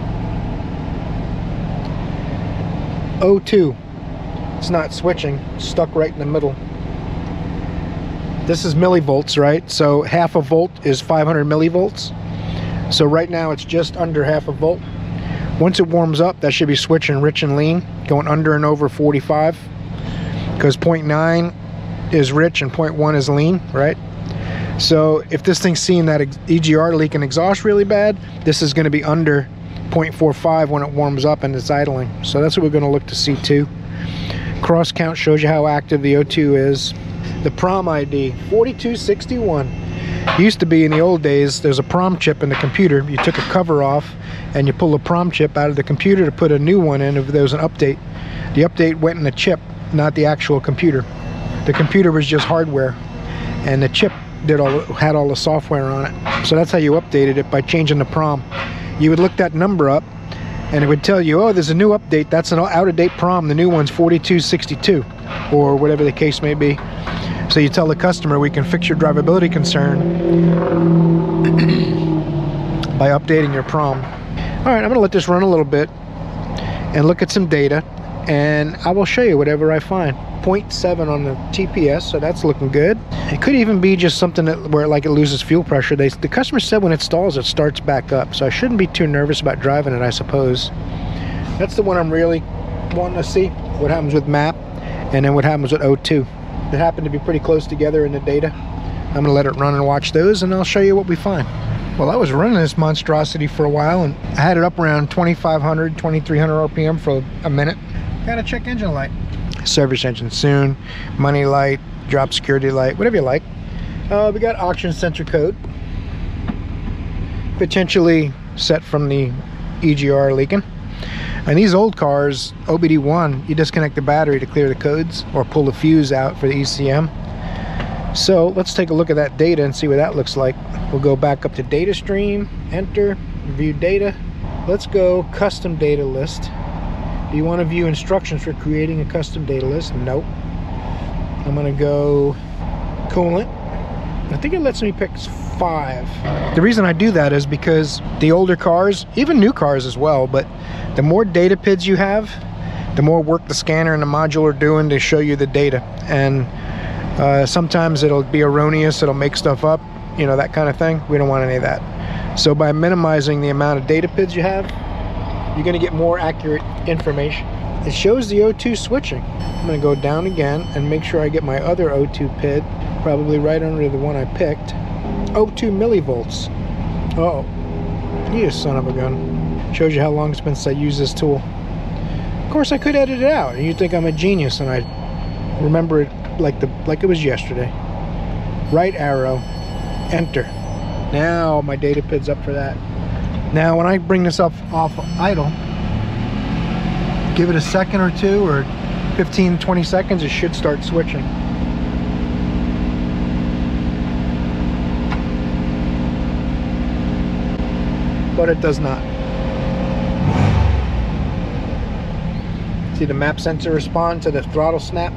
O2, it's not switching, it's stuck right in the middle. This is millivolts, right? So half a volt is 500 millivolts. So right now it's just under half a volt. Once it warms up, that should be switching rich and lean, going under and over 45, because 0.9 is rich and 0.1 is lean, right? So if this thing's seeing that EGR leak and exhaust really bad, this is going to be under 0.45 when it warms up and it's idling. So that's what we're going to look to see too. Cross count shows you how active the O2 is. The PROM ID 4261. Used to be in the old days, there's a PROM chip in the computer. You took a cover off and you pull a PROM chip out of the computer to put a new one in if there was an update. The update went in the chip, not the actual computer. The computer was just hardware, and the chip had all the software on it. So that's how you updated it, by changing the PROM. You would look that number up and it would tell you, oh, there's a new update, that's an out-of-date PROM, the new one's 4262, or whatever the case may be. So you tell the customer, we can fix your drivability concern by updating your PROM. All right, I'm gonna let this run a little bit and look at some data, and I will show you whatever I find. 0.7 on the TPS, so that's looking good. It could even be just something where like it loses fuel pressure. The customer said when it stalls, it starts back up, so I shouldn't be too nervous about driving it, I suppose. That's the one I'm really wanting to see, what happens with MAP, and then what happens with O2. They happen to be pretty close together in the data. I'm gonna let it run and watch those, and I'll show you what we find. Well, I was running this monstrosity for a while, and I had it up around 2,500, 2,300 RPM for a minute. Gotta check engine light. Service engine soon, money light, drop security light, whatever you like. We got oxygen sensor code, potentially set from the EGR leaking. And these old cars, OBD1, you disconnect the battery to clear the codes or pull the fuse out for the ECM. So let's take a look at that data and see what that looks like. We'll go back up to data stream, enter, view data. Let's go custom data list. Do you want to view instructions for creating a custom data list? Nope. I'm gonna go coolant. I think it lets me pick 5. The reason I do that is because the older cars, even new cars as well, but the more data PIDs you have, the more work the scanner and the module are doing to show you the data. And sometimes it'll be erroneous, it'll make stuff up, you know, that kind of thing. We don't want any of that. So by minimizing the amount of data PIDs you have, you're going to get more accurate information. It shows the O2 switching. I'm going to go down again and make sure I get my other O2 PID, probably right under the one I picked. O2 millivolts. Uh oh, you son of a gun. Shows you how long it's been since I used this tool. Of course I could edit it out, and you'd think I'm a genius, and I remember it like it was yesterday. Right arrow, enter. Now my data PID's up for that. Now when I bring this up off idle, give it a second or two, or 15-20 seconds, it should start switching. But it does not. See the map sensor respond to the throttle snap?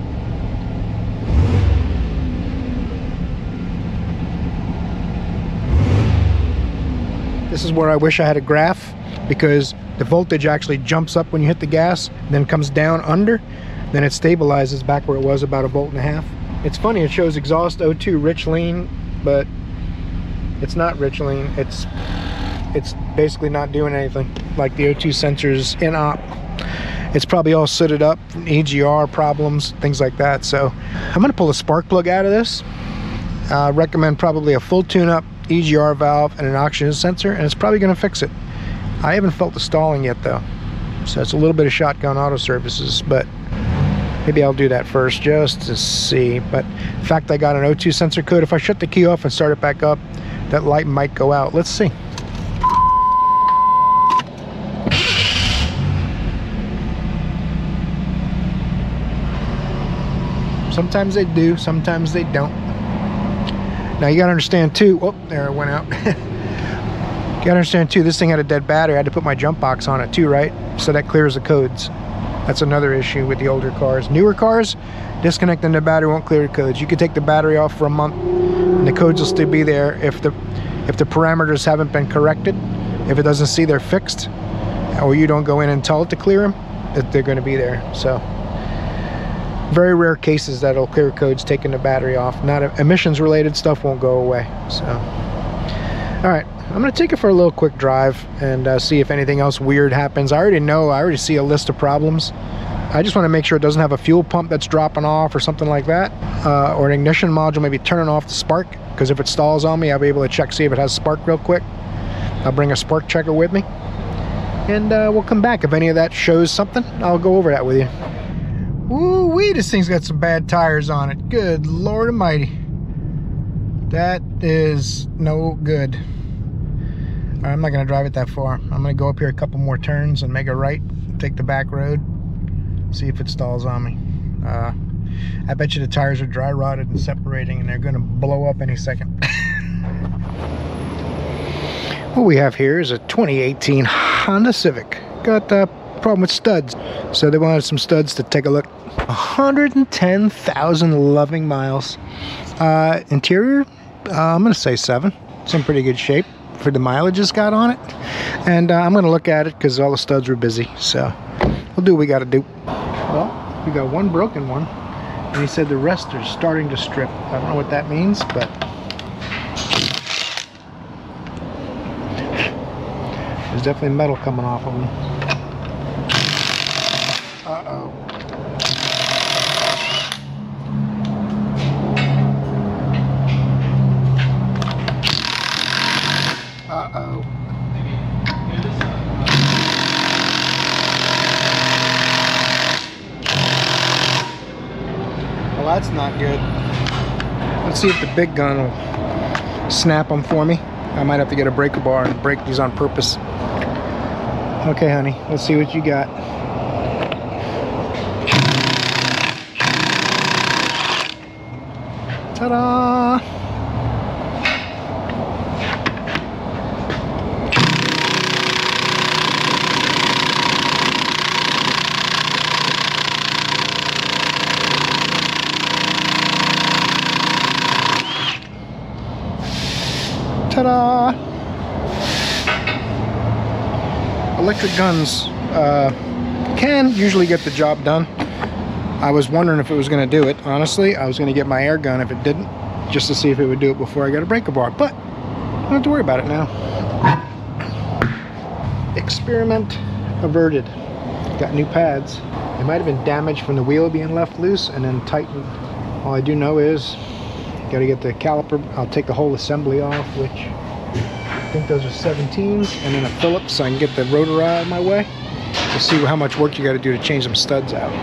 This is where I wish I had a graph, because the voltage actually jumps up when you hit the gas, then comes down under, then it stabilizes back where it was, about 1.5 volts. It's funny, it shows exhaust O2 rich lean, but it's not rich lean. It's basically not doing anything like the O2 sensors in op. It's probably all sooted up from EGR problems, things like that. So I'm gonna pull a spark plug out of this. Recommend probably a full tune-up EGR valve and an oxygen sensor, and it's probably gonna fix it. I haven't felt the stalling yet though, so it's a little bit of shotgun auto services, but maybe I'll do that first just to see. But in fact, I got an O2 sensor code. If I shut the key off and start it back up, that light might go out. Let's see. Sometimes they do, sometimes they don't. Now you gotta understand too, oh, there it went out. You gotta understand too, this thing had a dead battery. I had to put my jump box on it too, right? So that clears the codes. That's another issue with the older cars. Newer cars, disconnecting the battery won't clear the codes. You could take the battery off for a month and the codes will still be there if the parameters haven't been corrected. If it doesn't see they're fixed, or you don't go in and tell it to clear them, that they're going to be there. So very rare cases that it'll clear codes taking the battery off. Not emissions related stuff won't go away. So all right, I'm going to take it for a little quick drive and see if anything else weird happens. I already see a list of problems. I just want to make sure it doesn't have a fuel pump that's dropping off or something like that, or an ignition module maybe turning off the spark, because if it stalls on me, I'll be able to check, see if it has spark real quick. I'll bring a spark checker with me, and we'll come back. If any of that shows something, I'll go over that with you. Woo-wee, this thing's got some bad tires on it. Good Lord Almighty. That is no good. All right, I'm not gonna drive it that far. I'm gonna go up here a couple more turns and make a right, take the back road, see if it stalls on me. I bet you the tires are dry rotted and separating, and they're gonna blow up any second. What we have here is a 2018 Honda Civic. Got the problem with studs, so they wanted some studs to take a look. 110,000 loving miles. Interior, I'm gonna say 7. It's in pretty good shape for the mileage it's got on it, and I'm gonna look at it because all the studs were busy, so we'll do what we got to do. Well, we got one broken one, and he said the rest are starting to strip. I don't know what that means, but there's definitely metal coming off of them. Uh-oh. Uh-oh. Well, that's not good. Let's see if the big gun will snap them for me. I might have to get a breaker bar and break these on purpose. Okay, honey, let's see what you got. Ta-da! Ta-da! Electric guns can usually get the job done. I was wondering if it was going to do it. Honestly, I was going to get my air gun if it didn't, just to see if it would do it before I got a breaker bar. But I don't have to worry about it now. Experiment averted. Got new pads. They might have been damaged from the wheel being left loose and then tightened. All I do know is got to get the caliper. I'll take the whole assembly off, which I think those are 17s, and then a Phillips so I can get the rotor out of my way. We'll see how much work you got to do to change them studs out.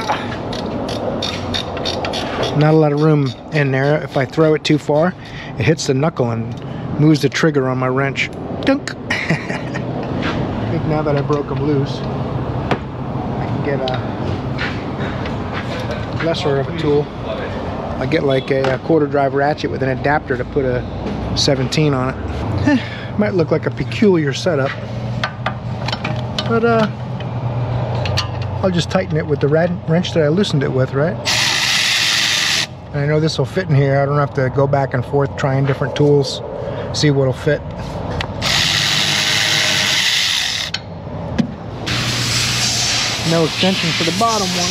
Not a lot of room in there. If I throw it too far, it hits the knuckle and moves the trigger on my wrench. Dunk! I think now that I broke them loose, I can get a lesser of a tool. I get like a quarter drive ratchet with an adapter to put a 17 on it. Might look like a peculiar setup, but I'll just tighten it with the wrench that I loosened it with, right? And I know this will fit in here. I don't have to go back and forth trying different tools, see what'll fit. No extension for the bottom one.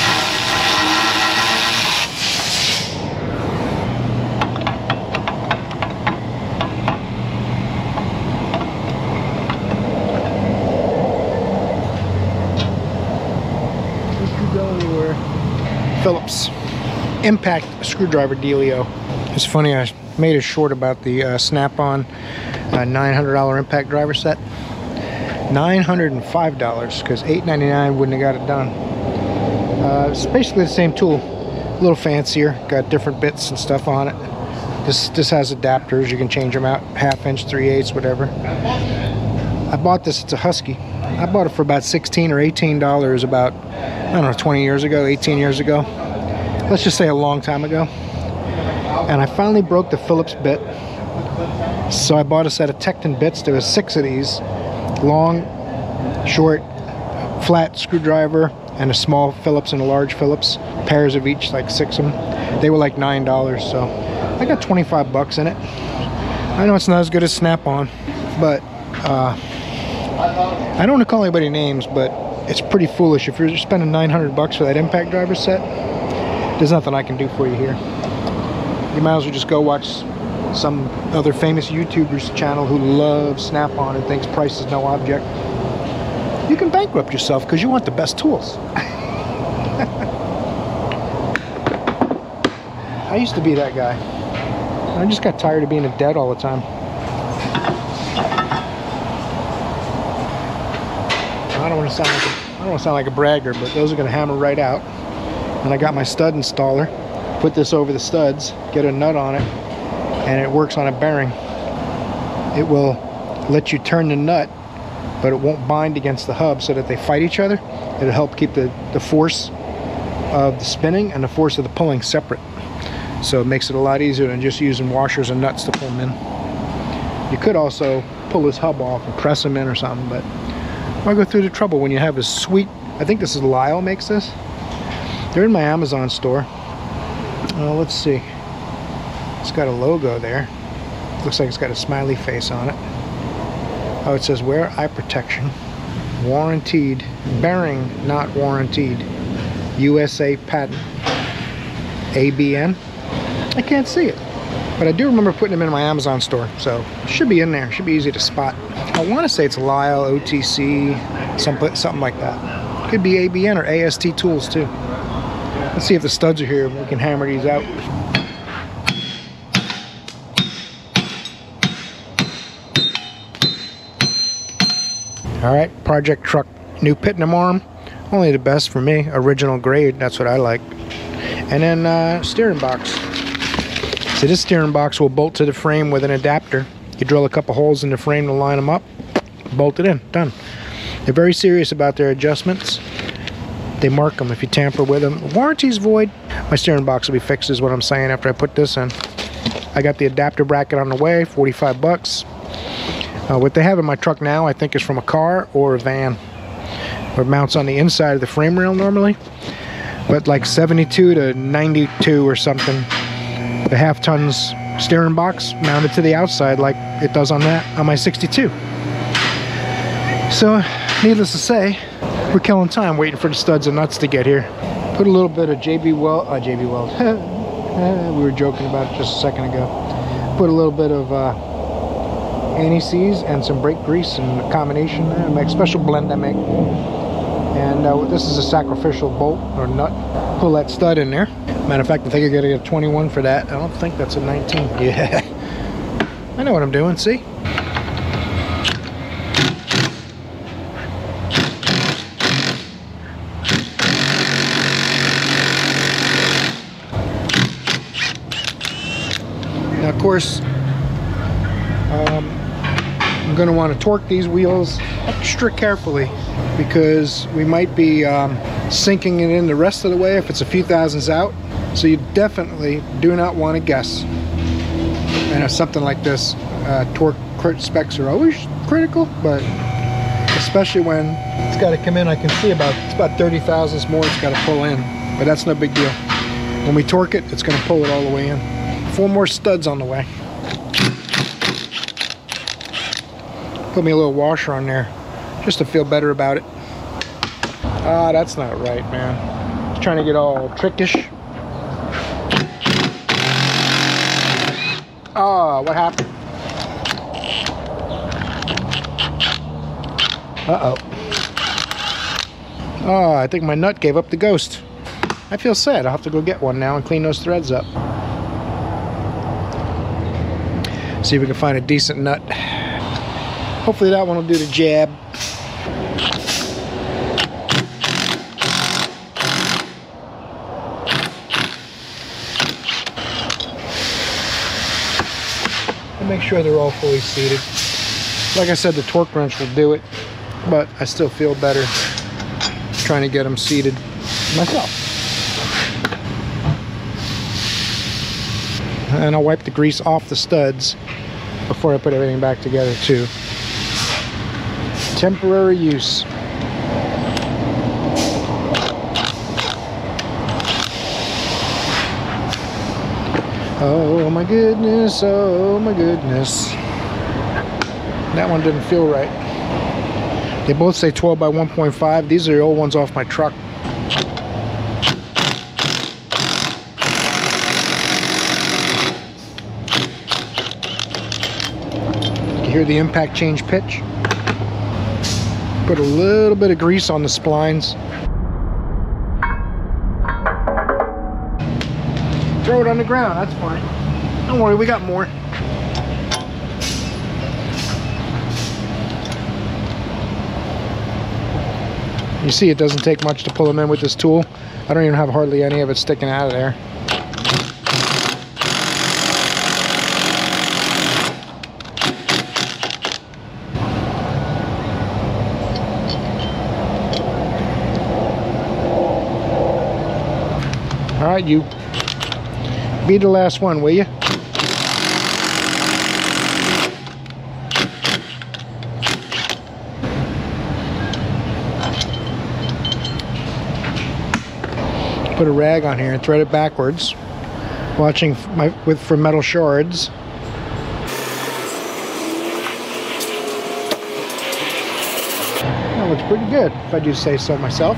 Phillips impact screwdriver dealio. It's funny, I made a short about the Snap-on $900 impact driver set. $905 because $899 wouldn't have got it done. It's basically the same tool, a little fancier, got different bits and stuff on it. This has adapters, you can change them out, 1/2 inch, 3/8, whatever. I bought this, it's a Husky. I bought it for about $16 or $18 about, I don't know, 20 years ago, 18 years ago. Let's just say a long time ago. And I finally broke the Phillips bit. So I bought a set of Tecton bits. There was 6 of these. Long, short, flat screwdriver, and a small Phillips and a large Phillips, pairs of each, like 6 of them. They were like $9, so I got 25 bucks in it. I know it's not as good as Snap-on, but I don't want to call anybody names, but it's pretty foolish. If you're spending 900 bucks for that impact driver set, there's nothing I can do for you here. You might as well just go watch some other famous YouTuber's channel who loves Snap-on and thinks price is no object. You can bankrupt yourself because you want the best tools. I used to be that guy. I just got tired of being a debt all the time. I don't want to sound like a bragger, but those are going to hammer right out. And I got my stud installer. Put this over the studs, get a nut on it, and it works on a bearing. It will let you turn the nut, but it won't bind against the hub so that they fight each other. It'll help keep the force of the spinning and the force of the pulling separate. So it makes it a lot easier than just using washers and nuts to pull them in. You could also pull this hub off and press them in or something, but why go through the trouble when you have a sweet, I think this is Lyle makes this. They're in my Amazon store. Let's see. It's got a logo there. Looks like it's got a smiley face on it. Oh, it says wear eye protection. Warranted. Bearing not warranted. USA patent. ABN. I can't see it. But I do remember putting them in my Amazon store. So it should be in there. It should be easy to spot. I want to say it's Lyle, OTC, something like that. Could be ABN or AST Tools too. Let's see if the studs are here. We can hammer these out. Alright, project truck. New Pitnam arm. Only the best for me. Original grade. That's what I like. And then steering box. So this steering box will bolt to the frame with an adapter. You drill a couple holes in the frame to line them up. Bolt it in. Done. They're very serious about their adjustments. They mark them if you tamper with them. Warranty's void. My steering box will be fixed is what I'm saying after I put this in. I got the adapter bracket on the way, 45 bucks. What they have in my truck now I think is from a car or a van. Or it mounts on the inside of the frame rail normally. But like 72 to 92 or something. The half tons steering box mounted to the outside like it does on my 62. So needless to say, we're killing time waiting for the studs and nuts to get here. Put a little bit of JB Weld. We were joking about it just a second ago. Put a little bit of anti-seize and some brake grease and a combination there. I make a special blend I make. And this is a sacrificial bolt or nut. Pull that stud in there. Matter of fact, I think you're gonna get a 21 for that. I don't think that's a 19. Yeah. I know what I'm doing, see? Now, of course, I'm going to want to torque these wheels extra carefully because we might be sinking it in the rest of the way if it's a few thousands out. So you definitely do not want to guess. And if something like this, torque specs are always critical, but especially when it's got to come in, it's about 30 thousandths more it's got to pull in, but that's no big deal. When we torque it, it's going to pull it all the way in. 4 more studs on the way. Put me a little washer on there just to feel better about it. Ah, that's not right, man. Just trying to get all trickish. Ah, what happened? Uh-oh. Oh, I think my nut gave up the ghost. I feel sad. I'll have to go get one now and clean those threads up. See if we can find a decent nut. Hopefully that one will do the jab. And make sure they're all fully seated. Like I said, the torque wrench will do it, but I still feel better trying to get them seated myself. And I'll wipe the grease off the studs before I put everything back together too. Temporary use. Oh my goodness, oh my goodness. That one didn't feel right. They both say 12 by 1.5. These are the old ones off my truck. You hear the impact change pitch? Put a little bit of grease on the splines. Throw it on the ground, that's fine. Don't worry, we got more. You see, it doesn't take much to pull them in with this tool. I don't even have hardly any of it sticking out of there. All right, you be the last one, will you? Put a rag on here and thread it backwards, watching for metal shards. That looks pretty good, if I do say so myself.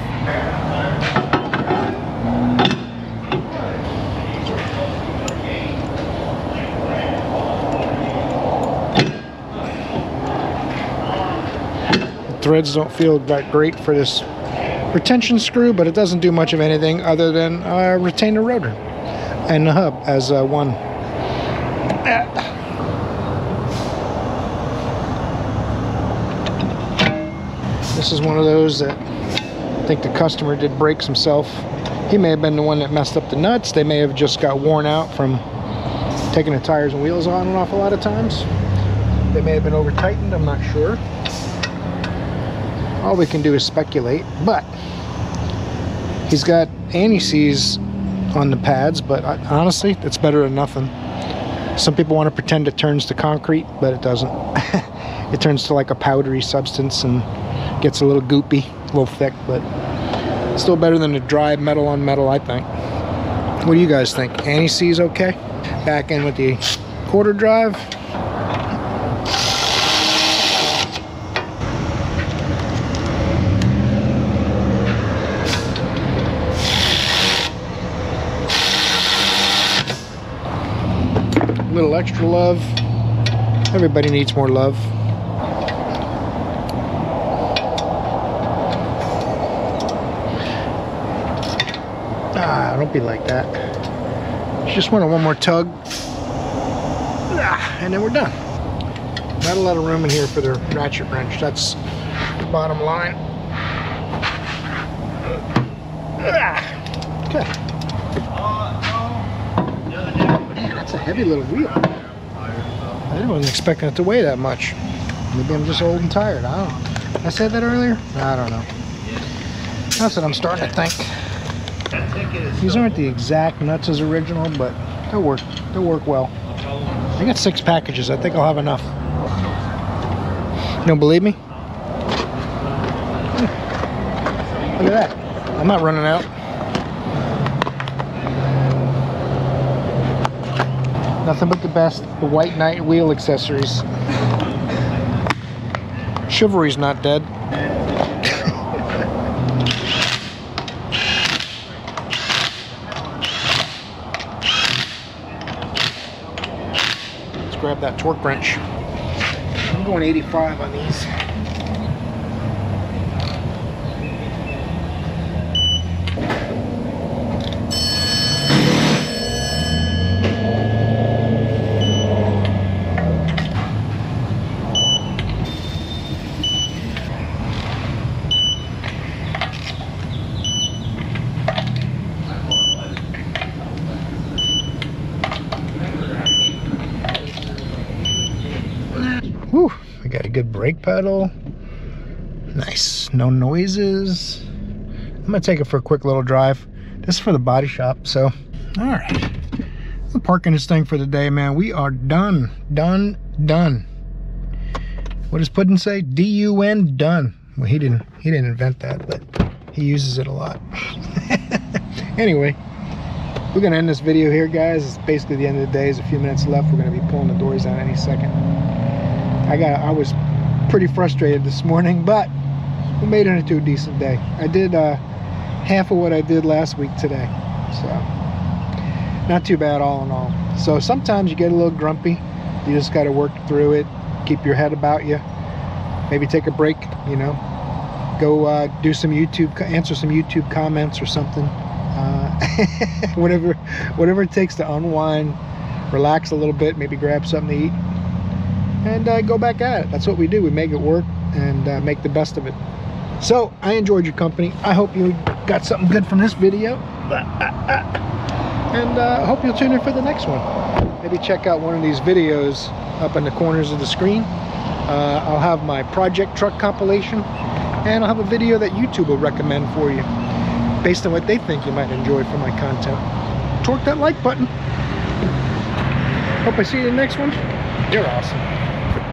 Threads don't feel that great for this retention screw, but it doesn't do much of anything other than retain the rotor and the hub as one. This is one of those that I think the customer did brakes himself. He may have been the one that messed up the nuts. They may have just got worn out from taking the tires and wheels on and off a lot of times. They may have been over tightened, I'm not sure. All we can do is speculate, but he's got anti-seize on the pads, but honestly, it's better than nothing. Some people want to pretend it turns to concrete, but it doesn't. It turns to like a powdery substance and gets a little goopy, a little thick, but still better than the dry metal on metal, I think. What do you guys think? Anti-seize okay? Back in with the quarter drive. Little extra love. Everybody needs more love. Don't be like that. Just want one more tug. And then we're done. Not a lot of room in here for the ratchet wrench. That's the bottom line. Okay. Man, that's a heavy little wheel. I wasn't expecting it to weigh that much. Maybe I'm just old and tired. I don't know. I said that earlier? I don't know. That's what I'm starting to think. These aren't the exact nuts as original, but they'll work. They'll work well. I got 6 packages. I think I'll have enough. You don't believe me? Look at that. I'm not running out. Nothing but the best. The White Knight wheel accessories. Chivalry's not dead. Let's grab that torque wrench. I'm going 85 on these. Whew, we got a good brake pedal. Nice, no noises. I'm gonna take it for a quick little drive. This is for the body shop, so. All right, I'm parking this thing for the day, man. We are done, done, done. What does Puddin' say? D-U-N, done. Well, he didn't invent that, but he uses it a lot. Anyway, we're gonna end this video here, guys. It's basically the end of the day. There's a few minutes left. We're gonna be pulling the doors out any second. I was pretty frustrated this morning, but we made it into a decent day. I did half of what I did last week today, so not too bad all in all. So sometimes you get a little grumpy. You just got to work through it, keep your head about you, maybe take a break, you know, go do some YouTube, answer some YouTube comments or something, whatever it takes to unwind, relax a little bit, maybe grab something to eat, and go back at it. That's what we do. We make it work and make the best of it. So I enjoyed your company. I hope you got something good from this video, and I hope you'll tune in for the next one. Maybe check out one of these videos up in the corners of the screen. I'll have my project truck compilation, and I'll have a video that YouTube will recommend for you based on what they think you might enjoy from my content. Torque that like button. Hope I see you in the next one. You're awesome.